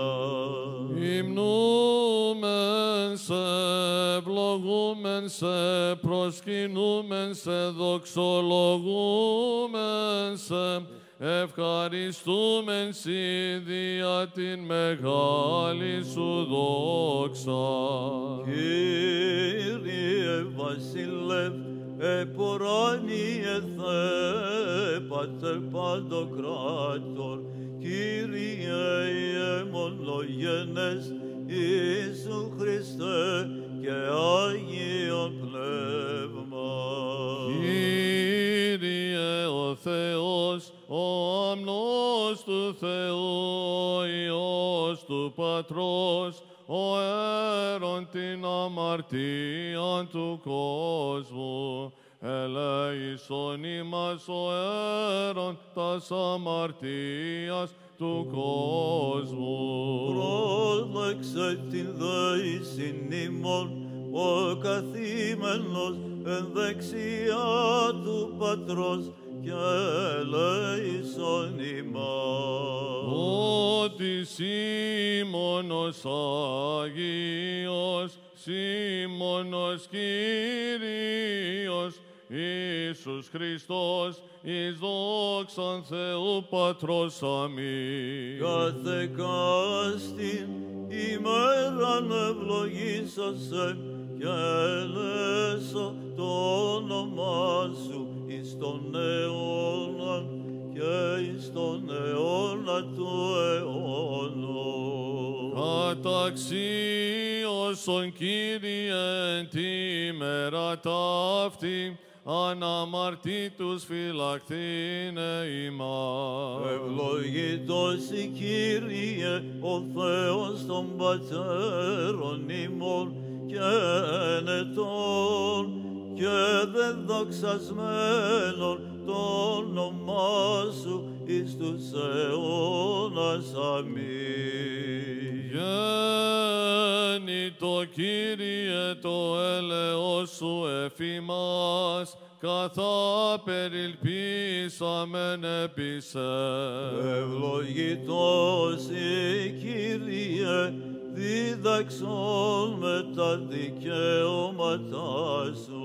Υμνούμεν σε, ευλογούμεν σε, προσκυνούμεν σε, δοξολογούμεν σε, ευχαριστούμεν σοι δια την μεγάλη σου δόξα. Κύριε Βασιλεύ, εποράνιε Θεέ, Πατέρ Παντοκράτορ, Κύριε Ιεμονογένες, Ιησού Χριστέ και Άγιον Πνεύμα. Κύριε ο Θεός, ο αμνός του Θεού, ο Υιός του Πατρός, ο αίρον την αμαρτία του κόσμου, ελέησον ημάς ο αίρον τας αμαρτίας του κόσμου. Πρόλεξε την δέησιν ημών, ο καθήμενος εν δεξιά του Πατρός, και ελέησον ημάς. Ότι Σίμωνος Άγιος, Σίμωνος Κύριος, Ιησούς Χριστός, εις δόξαν Θεού Πατρός αμήν. Κάθε κάστην ημέραν ευλογήσασαι, και ελέσω το όνομά σου εις τον αιώνα και εις τον αιώνα του αιώνων. Καταξίωσον Κύριε τη μέρα ταύτη, αναμαρτήτους φυλαχθήνε ημάς. Ευλογητός η Κύριε, ο Θεός των πατέρων ημών, και ενετών και δεδοξασμένων το όνομά σου εις τους αιώνας. Αμήν. Γέννητο Κύριε το έλεος σου εφ' ημάς, καθά περιλπίσαμεν επί σε. Ευλογητός η Κύριε, δίδαξον με τα δικαιώματά σου.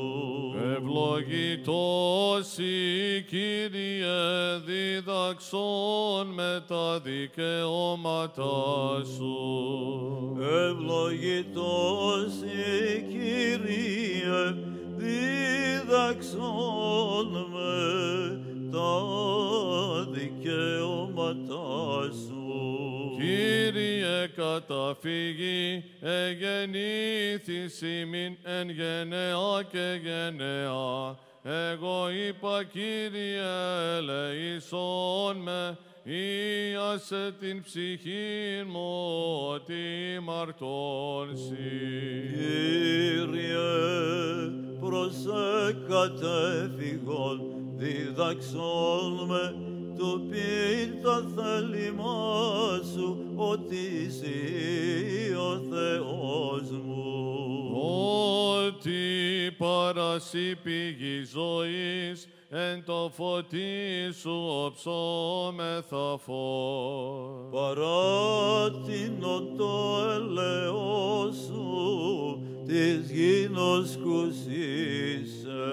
Ευλογητός η Κύριε, δίδαξον με τα δικαιώματά σου. Ευλογητός η Κύριε, δίδαξον με τα δικαιώματά σου. Κύριε καταφύγη, εγεννήθης ημίν εν γενεά και γενεά. Εγώ είπα, Κύριε, ελεησόν με, ίασε την ψυχήν μου, ότι μαρτώνσι. Κύριε, προσέ κατέφυγον, δίδαξόν με, του πειν τα θέλημά σου, ότι εσύ ο Θεός μου. Ότι παρασύ πηγή ζωής, εν το φωτί σου οψόμεθα φως. Παράτηνο το έλεος σου, της γήνος κουσίσε.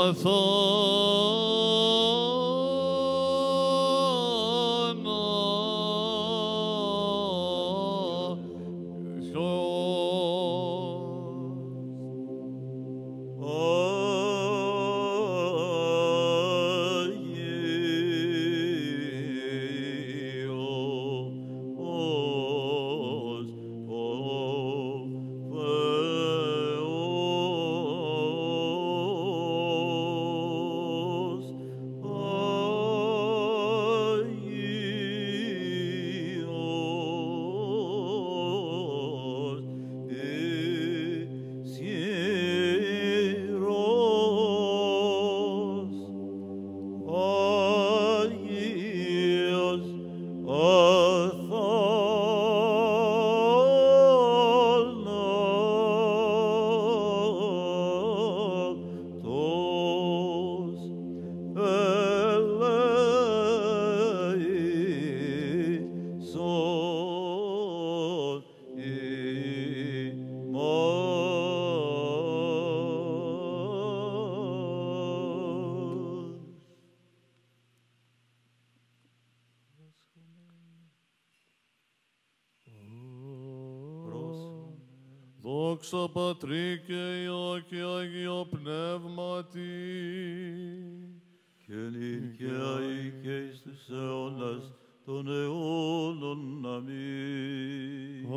Δόξα Πατρί και Υιό και Αγίο Πνεύματι. Και νυν και αεί και εις τους αιώνας των αιώνων. Αμήν.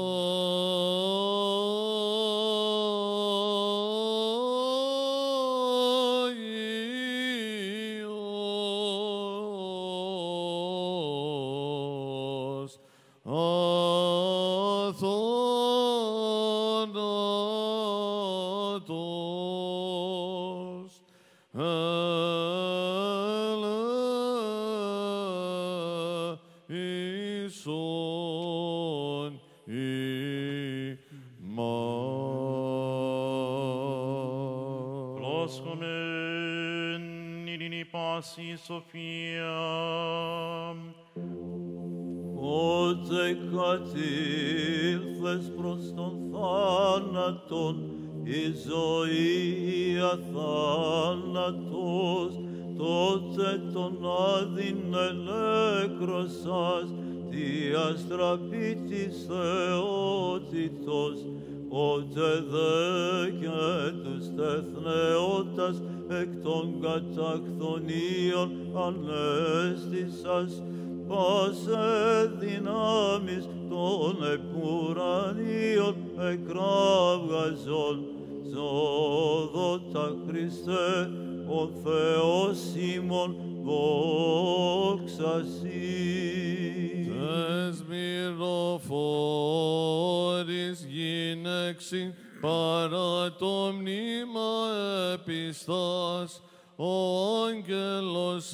Πάση σοφία. Ότε κατήλθες προς τον θάνατον, η ζωή αθάνατος, τότε τον άδεινε νέκρωσας, τι αστραπή της θεότητος, ότε δε και τους τεθνεώτας εκ των κατακθονίων ανέστησας, πάσε δυνάμεις των επουρανίων εκράβγαζον, ζώδοτα Χριστέ, ο Θεός ημών, δόξα Σοι. Τες μυροφόρης γυναίξη, παρά το μνήμα επιστάς, ο άγγελος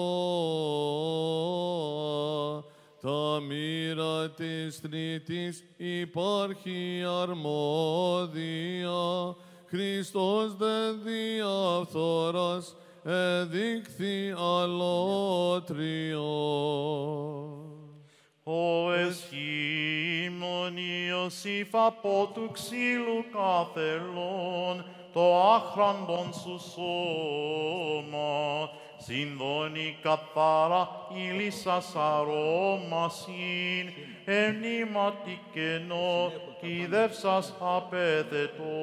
ευώα. Τα μοίρα της Τρίτης υπάρχει αρμόδια, Χριστός δεν διαφθοράς εδείχθη αλότριο. Ο εσχήμων Ιωσήφ από του ξύλου καθελών, το άχραντον σου σώμα, συνδώνει καθαρά ήλισσας αρώμασιν, ενήματι κενό, κηδεύσας απέδετο.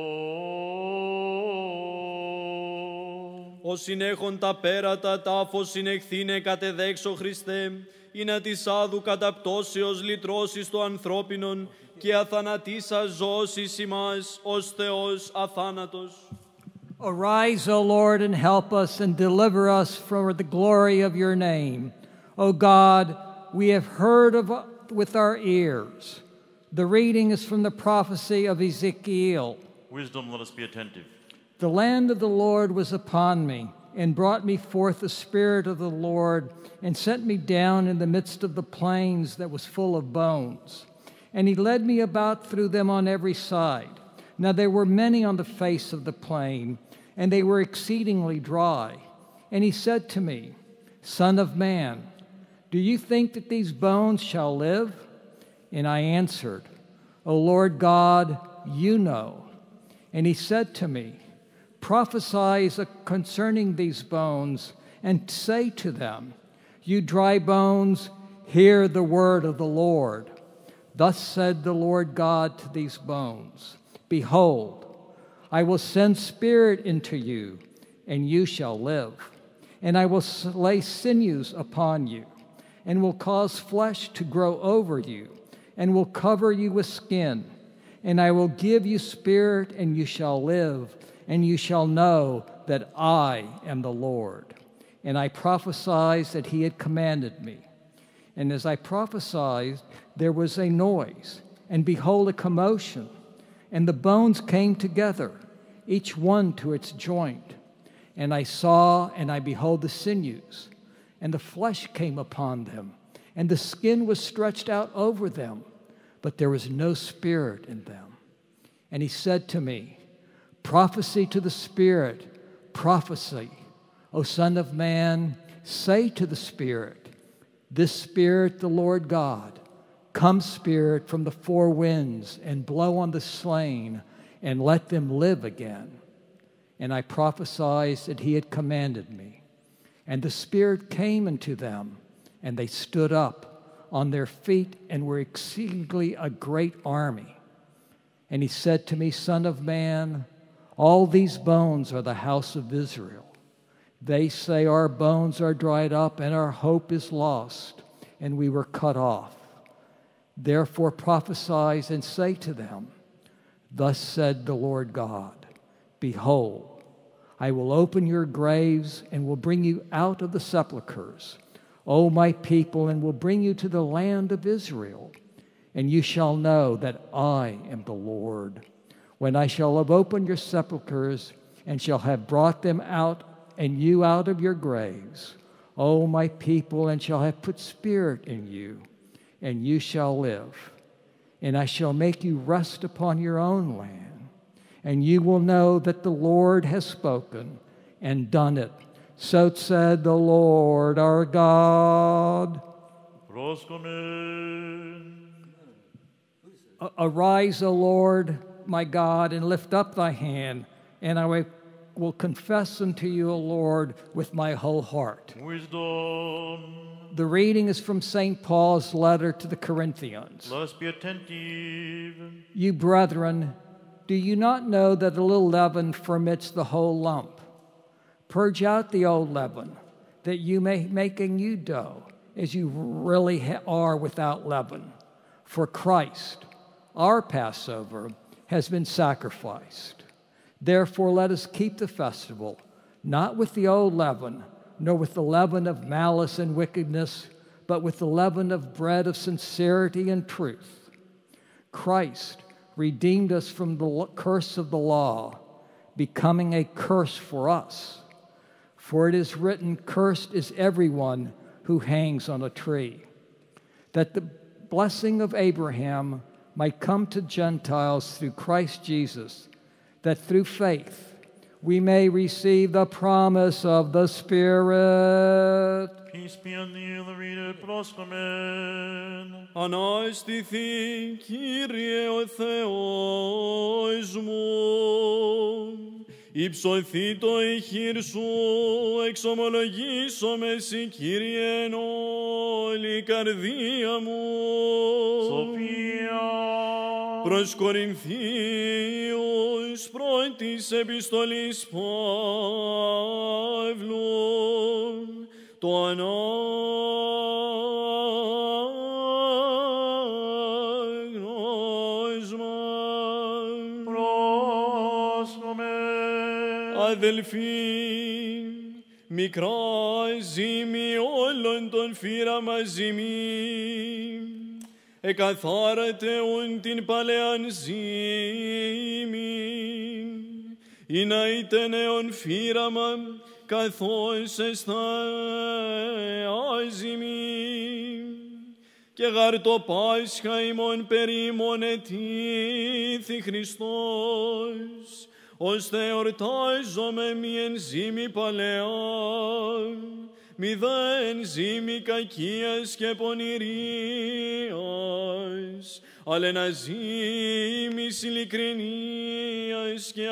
Ο συνέχον τα πέρατα τάφος συνεχθήνε κατεδέξω Χριστέ, ή να της άδου καταπτώσεως λυτρώσεις το ανθρώπινον και αθανατήσας ζώσεις ημάς ως Θεός αθάνατος. Arise, O Lord, and help us and deliver us from the glory of your name. O God, we have heard of with our ears. The reading is from the prophecy of Ezekiel. Wisdom, let us be attentive. The land of the Lord was upon me, and brought me forth the Spirit of the Lord, and set me down in the midst of the plains that was full of bones. And he led me about through them on every side. Now there were many on the face of the plain, and they were exceedingly dry. And he said to me, Son of man, do you think that these bones shall live? And I answered, O Lord God, you know. And he said to me, Prophesy concerning these bones, and say to them, You dry bones, hear the word of the Lord. Thus said the Lord God to these bones, Behold, I will send spirit into you, and you shall live. And I will lay sinews upon you, and will cause flesh to grow over you, and will cover you with skin. And I will give you spirit, and you shall live, and you shall know that I am the Lord. And I prophesied that he had commanded me. And as I prophesied, there was a noise, and behold, a commotion. And the bones came together, each one to its joint. And I saw, and I behold the sinews, and the flesh came upon them, and the skin was stretched out over them, but there was no spirit in them. And he said to me, Prophesy to the spirit, prophesy. O Son of man, say to the spirit, This spirit, the Lord God, come, spirit, from the four winds, and blow on the slain, and let them live again. And I prophesied that he had commanded me. And the Spirit came into them, and they stood up on their feet and were exceedingly a great army. And he said to me, Son of man, all these bones are the house of Israel. They say, Our bones are dried up, and our hope is lost, and we were cut off. Therefore prophesy and say to them, Thus said the Lord God, Behold, I will open your graves and will bring you out of the sepulchres, O my people, and will bring you to the land of Israel. And you shall know that I am the Lord, when I shall have opened your sepulchres and shall have brought them out and you out of your graves, O my people, and shall have put spirit in you, and you shall live. And I shall make you rest upon your own land, and you will know that the Lord has spoken and done it. So said the Lord our God. Arise, O Lord, my God, and lift up thy hand, and I will confess unto you, O Lord, with my whole heart. Wisdom. The reading is from Saint Paul's letter to the Corinthians. Let us be attentive. You brethren, do you not know that a little leaven ferments the whole lump? Purge out the old leaven, that you may make a new dough, as you really are without leaven. For Christ, our Passover, has been sacrificed. Therefore let us keep the festival, not with the old leaven, nor with the leaven of malice and wickedness, but with the leaven of bread of sincerity and truth. Christ redeemed us from the curse of the law, becoming a curse for us. For it is written, Cursed is everyone who hangs on a tree, that the blessing of Abraham might come to Gentiles through Christ Jesus, that through faith we may receive the promise of the Spirit. Peace be unto you, the reader, proskomen. Ανάστηθη, Κύριε ο Θεός μου, υψωθεί το ηχείρ σου, εξομολογήσω με σοι, Κύριε, εν όλη η καρδία μου. Σοφία. Προς Κορινθίους πρώτης επιστολής Παύλου, το ανάγνωσμα. Πρόσκομε. Αδελφοί, μικρά ζήμη όλων των φύραμα ζήμη, εκαθάρατε ουν την παλαιάν ζήμη, ή να είτε νέον φύραμα, καθώς εσθά άζημη. Και γάρ το Πάσχα ημών περί ημών ετήθη Χριστός, ώστε εορτάζομαι μη εν ζήμη παλαιά, μηδέν ζήμη κακίας και πονηρίας, αλλά να ζήμη της ειλικρινίας και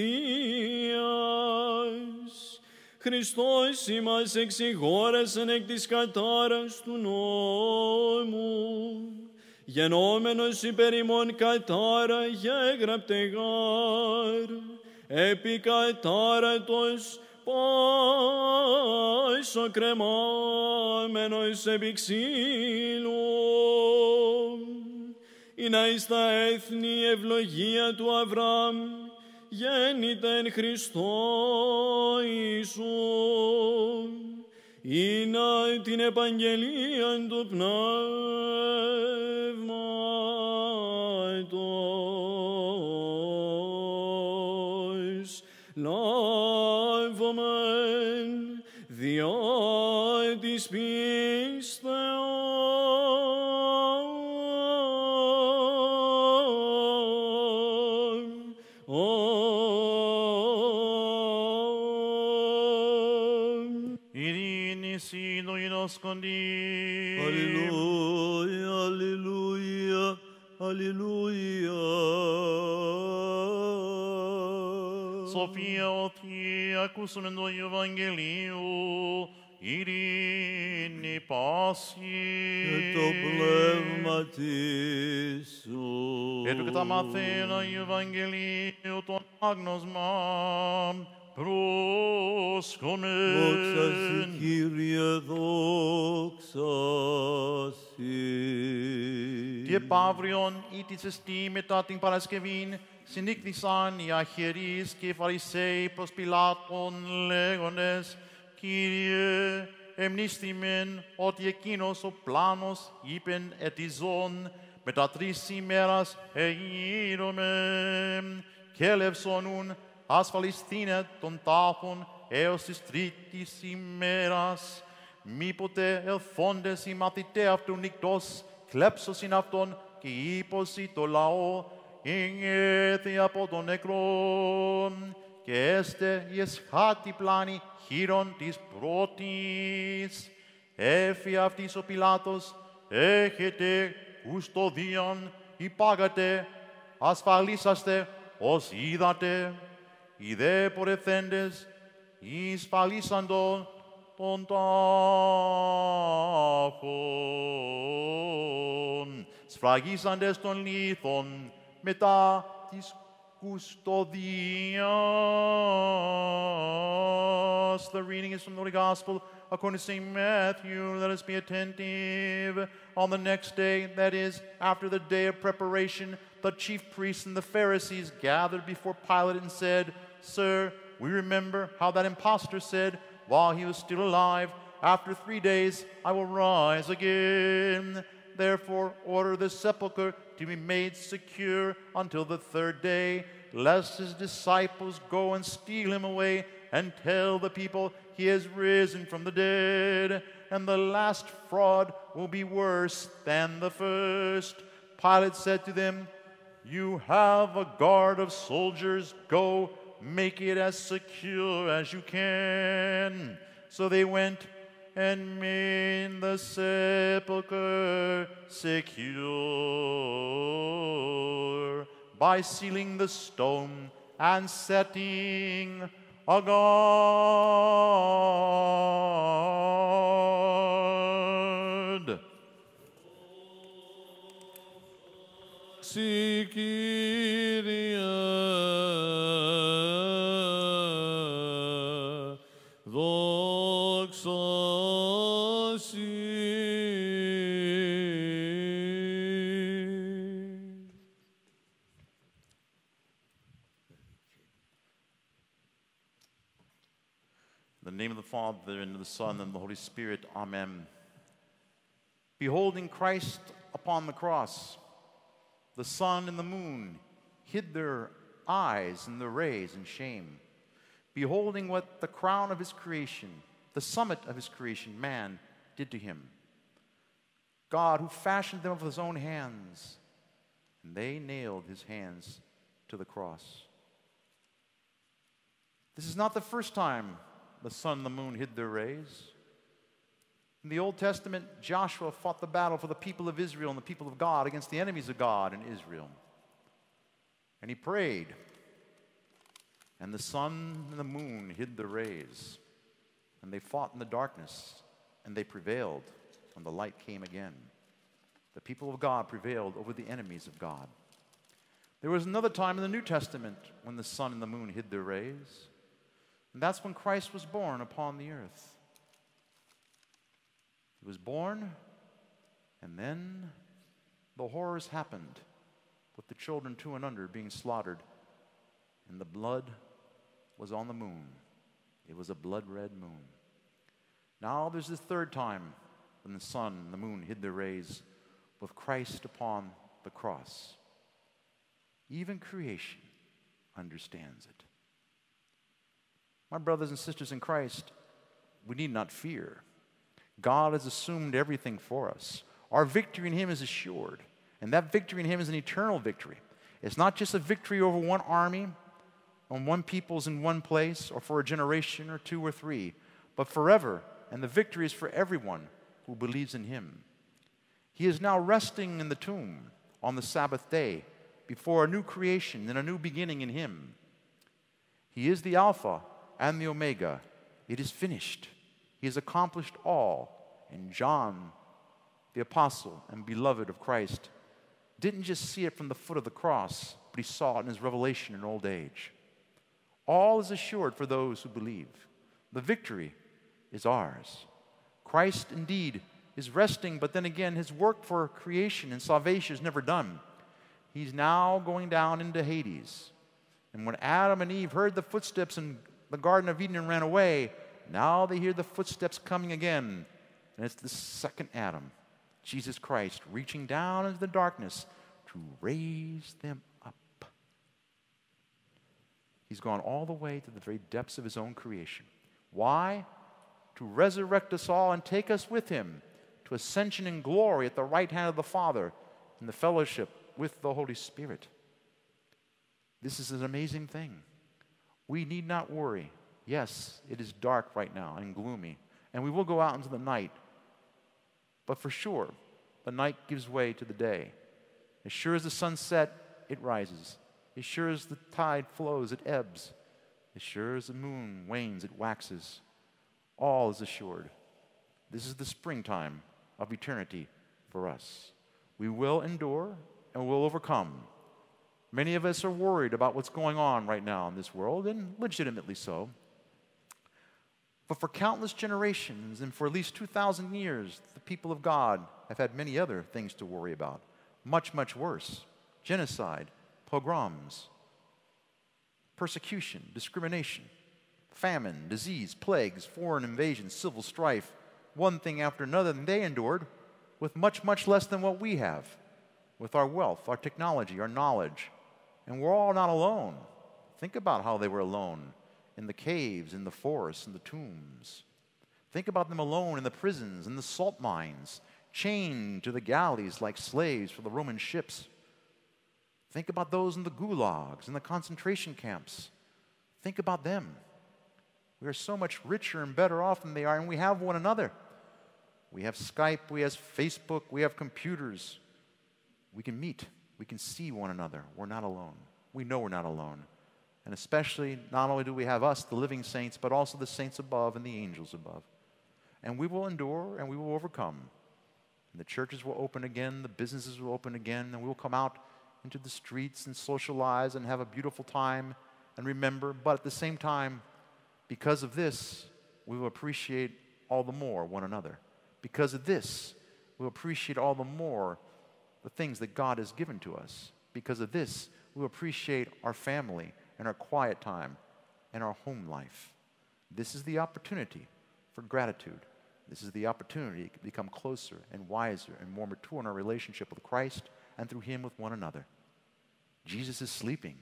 αληθείας. Χριστός ημάς εξηγόρασεν εκ της κατάρας του νόμου, γενόμενος υπέρ ημών κατάρα γέγραπτε γάρ, επί κατάρατος πάσο κρεμάμενος επί ξύλου. Είναι εις τα έθνη η ευλογία του Αβραάμ, γέννηται εν Χριστώ Ιησού, είναι την επαγγελία του Πνεύματος. Λάβομεν διά της πίστεως Αλληλούια, αλληλούια, αλληλούια. Σοφία οθή, ακούσομεν το Ευαγγελίου, ειρήνη πάση. Και το πνεύμα σου. Και του καταμαθαίνα Ευαγγελίου τον άγνωσμα, προσκομεν. Δόξα σοι, Κύριε, δόξα σοι. Τι επαύριον ήτης εστί μετά την Παρασκευήν, συνήκτησαν οι αρχιερείς και οι Φαρισαίοι προς Πιλάτων λέγοντες, Κύριε, εμνίστημεν ότι εκείνος ο πλάνος είπεν ετιζών, μετά τρεις ημέρας εγείρομεν, και έλευσονουν ασφαλιστήνε των τάφων έως της τρίτης ημέρας. Μήποτε ελθόντες οι μαθηταί αυτού νυκτός, κλέψωσιν αυτόν και ύπωση το λαό, εγγέθη από τον νεκρόν, και έστε η εσχάτη πλάνη χείρον της πρώτης. Έφη αυτής ο Πιλάτος, έχετε κουστοδίαν, υπάγατε, ασφαλίσαστε ως είδατε. Οι δε πορευθέντες εισφαλίσαντο των τάφων, σφραγίσαντες των λίθων μετά της κουστοδίας. The reading is from the Holy Gospel according to Saint Matthew. Let us be attentive. On the next day, that is, after the day of preparation, the chief priests and the Pharisees gathered before Pilate and said, Sir, we remember how that impostor said, while he was still alive, after three days I will rise again. Therefore, order the sepulchre to be made secure until the third day, lest his disciples go and steal him away and tell the people he has risen from the dead, and the last fraud will be worse than the first. Pilate said to them, You have a guard of soldiers, go, make it as secure as you can. So they went and made the sepulchre secure by sealing the stone and setting a guard. Si Kyrie, δόξα σοι. In the name of the Father, and of the Son, and of the Holy Spirit. Amen. Beholding Christ upon the cross, the sun and the moon hid their eyes in the rays and shame. Beholding what the crown of his creation, the summit of his creation, man, did to him. God, who fashioned them with his own hands, and they nailed his hands to the cross. This is not the first time the sun and the moon hid their rays. In the Old Testament, Joshua fought the battle for the people of Israel and the people of God against the enemies of God in Israel. And he prayed, and the sun and the moon hid their rays, and they fought in the darkness, and they prevailed when the light came again. The people of God prevailed over the enemies of God. There was another time in the New Testament when the sun and the moon hid their rays, and that's when Christ was born upon the earth. He was born, and then the horrors happened with the children two and under being slaughtered, and the blood was on the moon. It was a blood-red moon. Now there's this third time when the sun and the moon hid their rays with Christ upon the cross. Even creation understands it. My brothers and sisters in Christ, we need not fear. God has assumed everything for us. Our victory in him is assured. And that victory in him is an eternal victory. It's not just a victory over one army, on one people's in one place, or for a generation or two or three, but forever. And the victory is for everyone who believes in him. He is now resting in the tomb on the Sabbath day before a new creation and a new beginning in him. He is the Alpha and the Omega. It is finished. He has accomplished all. And John, the apostle and beloved of Christ, didn't just see it from the foot of the cross, but he saw it in his revelation in old age. All is assured for those who believe. The victory is ours. Christ indeed is resting, but then again, his work for creation and salvation is never done. He's now going down into Hades. And when Adam and Eve heard the footsteps in the Garden of Eden and ran away, now they hear the footsteps coming again. And it's the second Adam, Jesus Christ, reaching down into the darkness to raise them up. He's gone all the way to the very depths of his own creation. Why? To resurrect us all and take us with him to ascension and glory at the right hand of the Father in the fellowship with the Holy Spirit. This is an amazing thing. We need not worry. Yes, it is dark right now and gloomy, and we will go out into the night. But for sure, the night gives way to the day. As sure as the sun sets, it rises. As sure as the tide flows, it ebbs. As sure as the moon wanes, it waxes. All is assured. This is the springtime of eternity for us. We will endure and we'll overcome. Many of us are worried about what's going on right now in this world, and legitimately so. But for countless generations and for at least two thousand years, the people of God have had many other things to worry about. Much, much worse. Genocide, pogroms, persecution, discrimination, famine, disease, plagues, foreign invasions, civil strife, one thing after another, and they endured with much, much less than what we have, with our wealth, our technology, our knowledge. And we're all not alone. Think about how they were alone in the caves, in the forests, in the tombs. Think about them alone in the prisons, in the salt mines, chained to the galleys like slaves for the Roman ships. Think about those in the gulags, in the concentration camps. Think about them. We are so much richer and better off than they are, and we have one another. We have Skype, we have Facebook, we have computers. We can meet. We can see one another. We're not alone. We know we're not alone. And especially, not only do we have us, the living saints, but also the saints above and the angels above. And we will endure and we will overcome. And the churches will open again, the businesses will open again, and we will come out into the streets and socialize and have a beautiful time and remember. But at the same time, because of this, we will appreciate all the more one another. Because of this, we'll appreciate all the more the things that God has given to us. Because of this, we'll appreciate our family and our quiet time and our home life. This is the opportunity for gratitude. This is the opportunity to become closer and wiser and more mature in our relationship with Christ and through him with one another. Jesus is sleeping.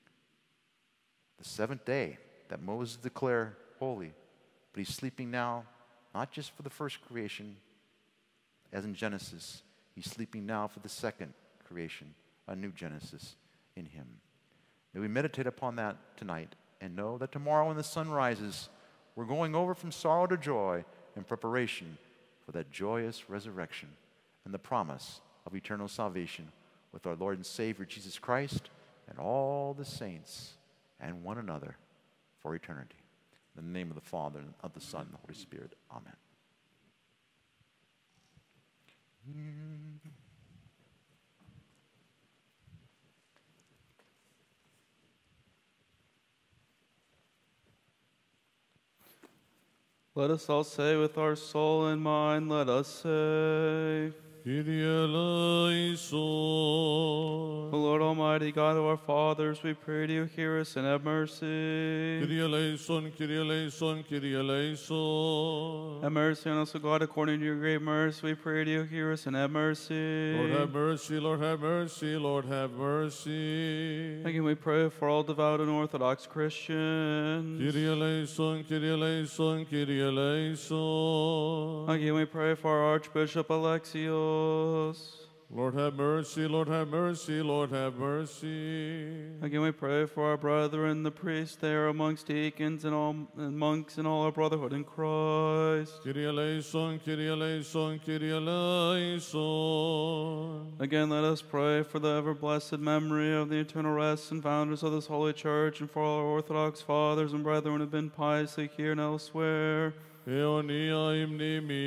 The seventh day that Moses declared holy, but he's sleeping now, not just for the first creation, as in Genesis. He's sleeping now for the second creation, a new Genesis in him. May we meditate upon that tonight and know that tomorrow when the sun rises, we're going over from sorrow to joy in preparation for that joyous resurrection and the promise of eternal salvation with our Lord and Savior Jesus Christ and all the saints and one another for eternity. In the name of the Father, and of the Son, and the Holy Spirit. Amen. Let us all say with our soul and mind, let us say, Kyrie eleison. O Lord Almighty, God of our fathers, we pray to you, hear us and have mercy. Kyrie eleison, Kyrie eleison, Kyrie eleison. Have mercy on us, O God, according to your great mercy. We pray to you, hear us and have mercy. Lord have mercy, Lord have mercy, Lord have mercy. Again, we pray for all devout and Orthodox Christians. Kyrie eleison, Kyrie eleison, Kyrie eleison. Again, we pray for our Archbishop Alexios. Lord have mercy, Lord have mercy, Lord have mercy. Again, we pray for our brethren, the priests there amongst deacons and all and monks and all our brotherhood in Christ. Kyrie eleison, Kyrie eleison, Kyrie eleison. Again, let us pray for the ever-blessed memory of the eternal rest and founders of this holy church, and for all our Orthodox fathers and brethren who have been piously here and elsewhere. Again,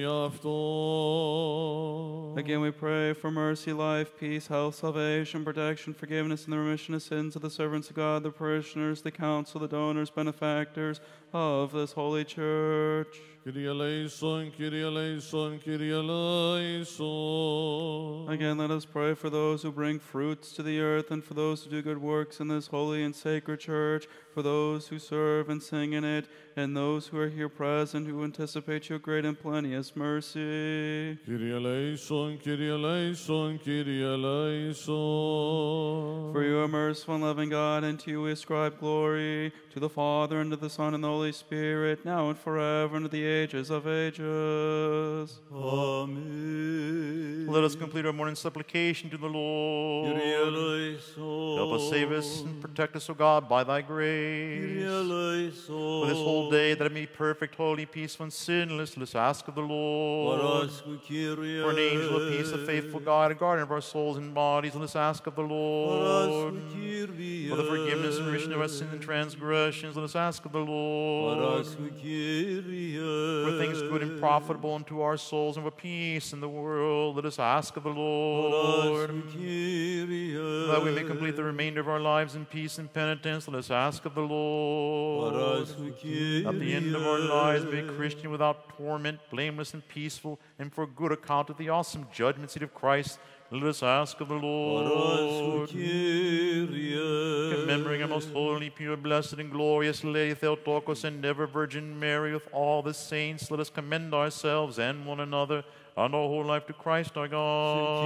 we pray for mercy, life, peace, health, salvation, protection, forgiveness, and the remission of sins of the servants of God, the parishioners, the council, the donors, benefactors of this holy church. Kyrie eleison, Kyrie eleison, Kyrie eleison. Again, let us pray for those who bring fruits to the earth, and for those who do good works in this holy and sacred church, for those who serve and sing in it, and those who are here present who anticipate your great and plenteous mercy. Kyrie eleison, Kyrie eleison, Kyrie eleison. For you are merciful and loving God, and to you we ascribe glory, to the Father, and to the Son, and the Holy Spirit, now and forever, and to the ages of ages. Amen. Let us complete our morning supplication to the Lord. Kyrie eleison. Help us, save us, and protect us, O God, by thy grace. Kyrie eleison. For this whole day, that it may be perfect, holy, peaceful, and sinless, let us ask of the Lord. Parasque Kyrie. For an angel of peace, a faithful guide, a guardian of our souls and bodies, let us ask of the Lord. Parasque Kyrie. For the forgiveness and remission of our sins and transgressions, let us ask of the Lord. Parasque Kyrie. For things good and profitable unto our souls, and for peace in the world, let us ask of the Lord. Parasque Kyrie. That we may complete the remainder of our lives in peace and penitence, let us ask of the Lord. Parasque Kyrie. At the end of our lives, be a Christian without torment, blameless and peaceful, and for good account of the awesome judgment seat of Christ, let us ask of the Lord. Parasque Kyrie. Remembering our most holy, pure, blessed, and glorious Lady Theotokos and ever Virgin Mary with all the saints, let us commend ourselves and one another and our whole life to Christ our God.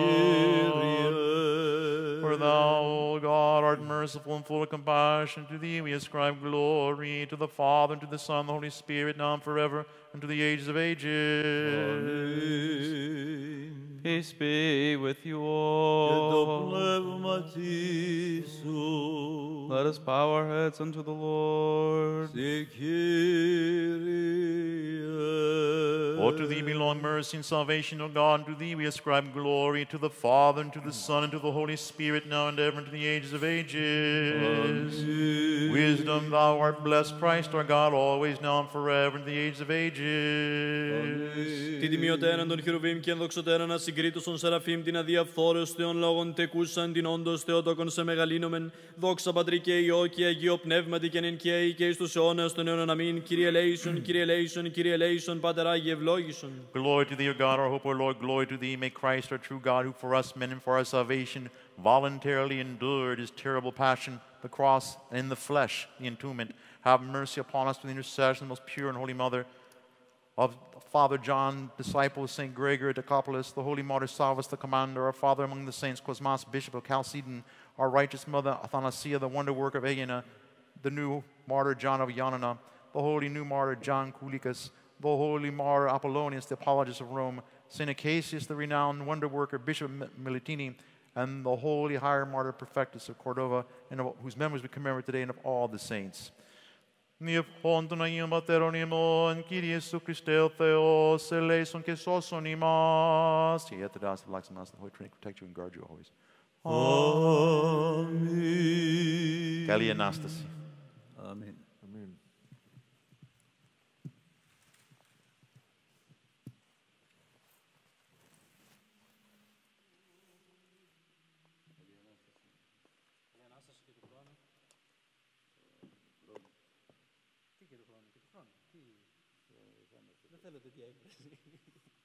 For thou, O God, art merciful and full of compassion. To thee we ascribe glory, to the Father, and to the Son, and the Holy Spirit, now and forever, and to the ages of ages. Amen. Peace be with you Και το all. πνεύμα σου. Let us bow our heads unto the Lord. Σε Kyrie. For to thee belong mercy and salvation, O God, and to thee we ascribe glory, to the Father, and to the Son, and to the Holy Spirit, now and ever, and to the ages of ages. Amen. Wisdom, thou art blessed, Christ our God, always, now and forever, and to the ages of ages. Τη τιμιωτέραν των χερουβίμ και ενδοξωτέραν ασυγκρίτως των Σεραφείμ, την αδιαφθόρεως Θεών λόγων τεκούσαν, την όντως Θεότοκον σε μεγαλύνομεν, δόξα Πατρί και Υιό και Αγίο Πνεύματι και νυν και αεί και εις τους αιώνας των αιώνων αμήν. Κύριε ελέησον, Κύριε ελέησον, Κύριε ελέησον, Πάτερ Άγιε ευλόγησον. Glory to thee, O God, our hope, O Lord, glory to thee. May Christ, our true God, who for us men and for our salvation voluntarily endured his terrible passion, the cross, and in the flesh, the entombment, have mercy upon us through the intercession of the most pure and holy Mother of Father John, disciple of Saint Gregory of Dekapolis, the holy martyr Savvas, the commander, our father among the saints, Cosmas, bishop of Chalcedon, our righteous mother Athanasia, the wonder worker of Aegina, the new martyr John of Ioannina, the holy new martyr John Kulikas, the holy martyr Apollonius, the apologist of Rome, Saint Acacius, the renowned wonder worker, bishop of Militini, and the holy higher martyr Perfectus of Cordova, and of, whose memories we commemorate today, and of all the saints. Νιευ χόντων Αγίων Πατέρων ημών, Κύριε Ιησού Χριστέ ο Θεός, ελέησον και σώσον ημάς. He hath the dust of the lights and the Holy Trinity protect you and guard you always. Amen. Καλή Ανάσταση. Αμήν. Αμήν. Δεν θέλω τέτοια έκφραση.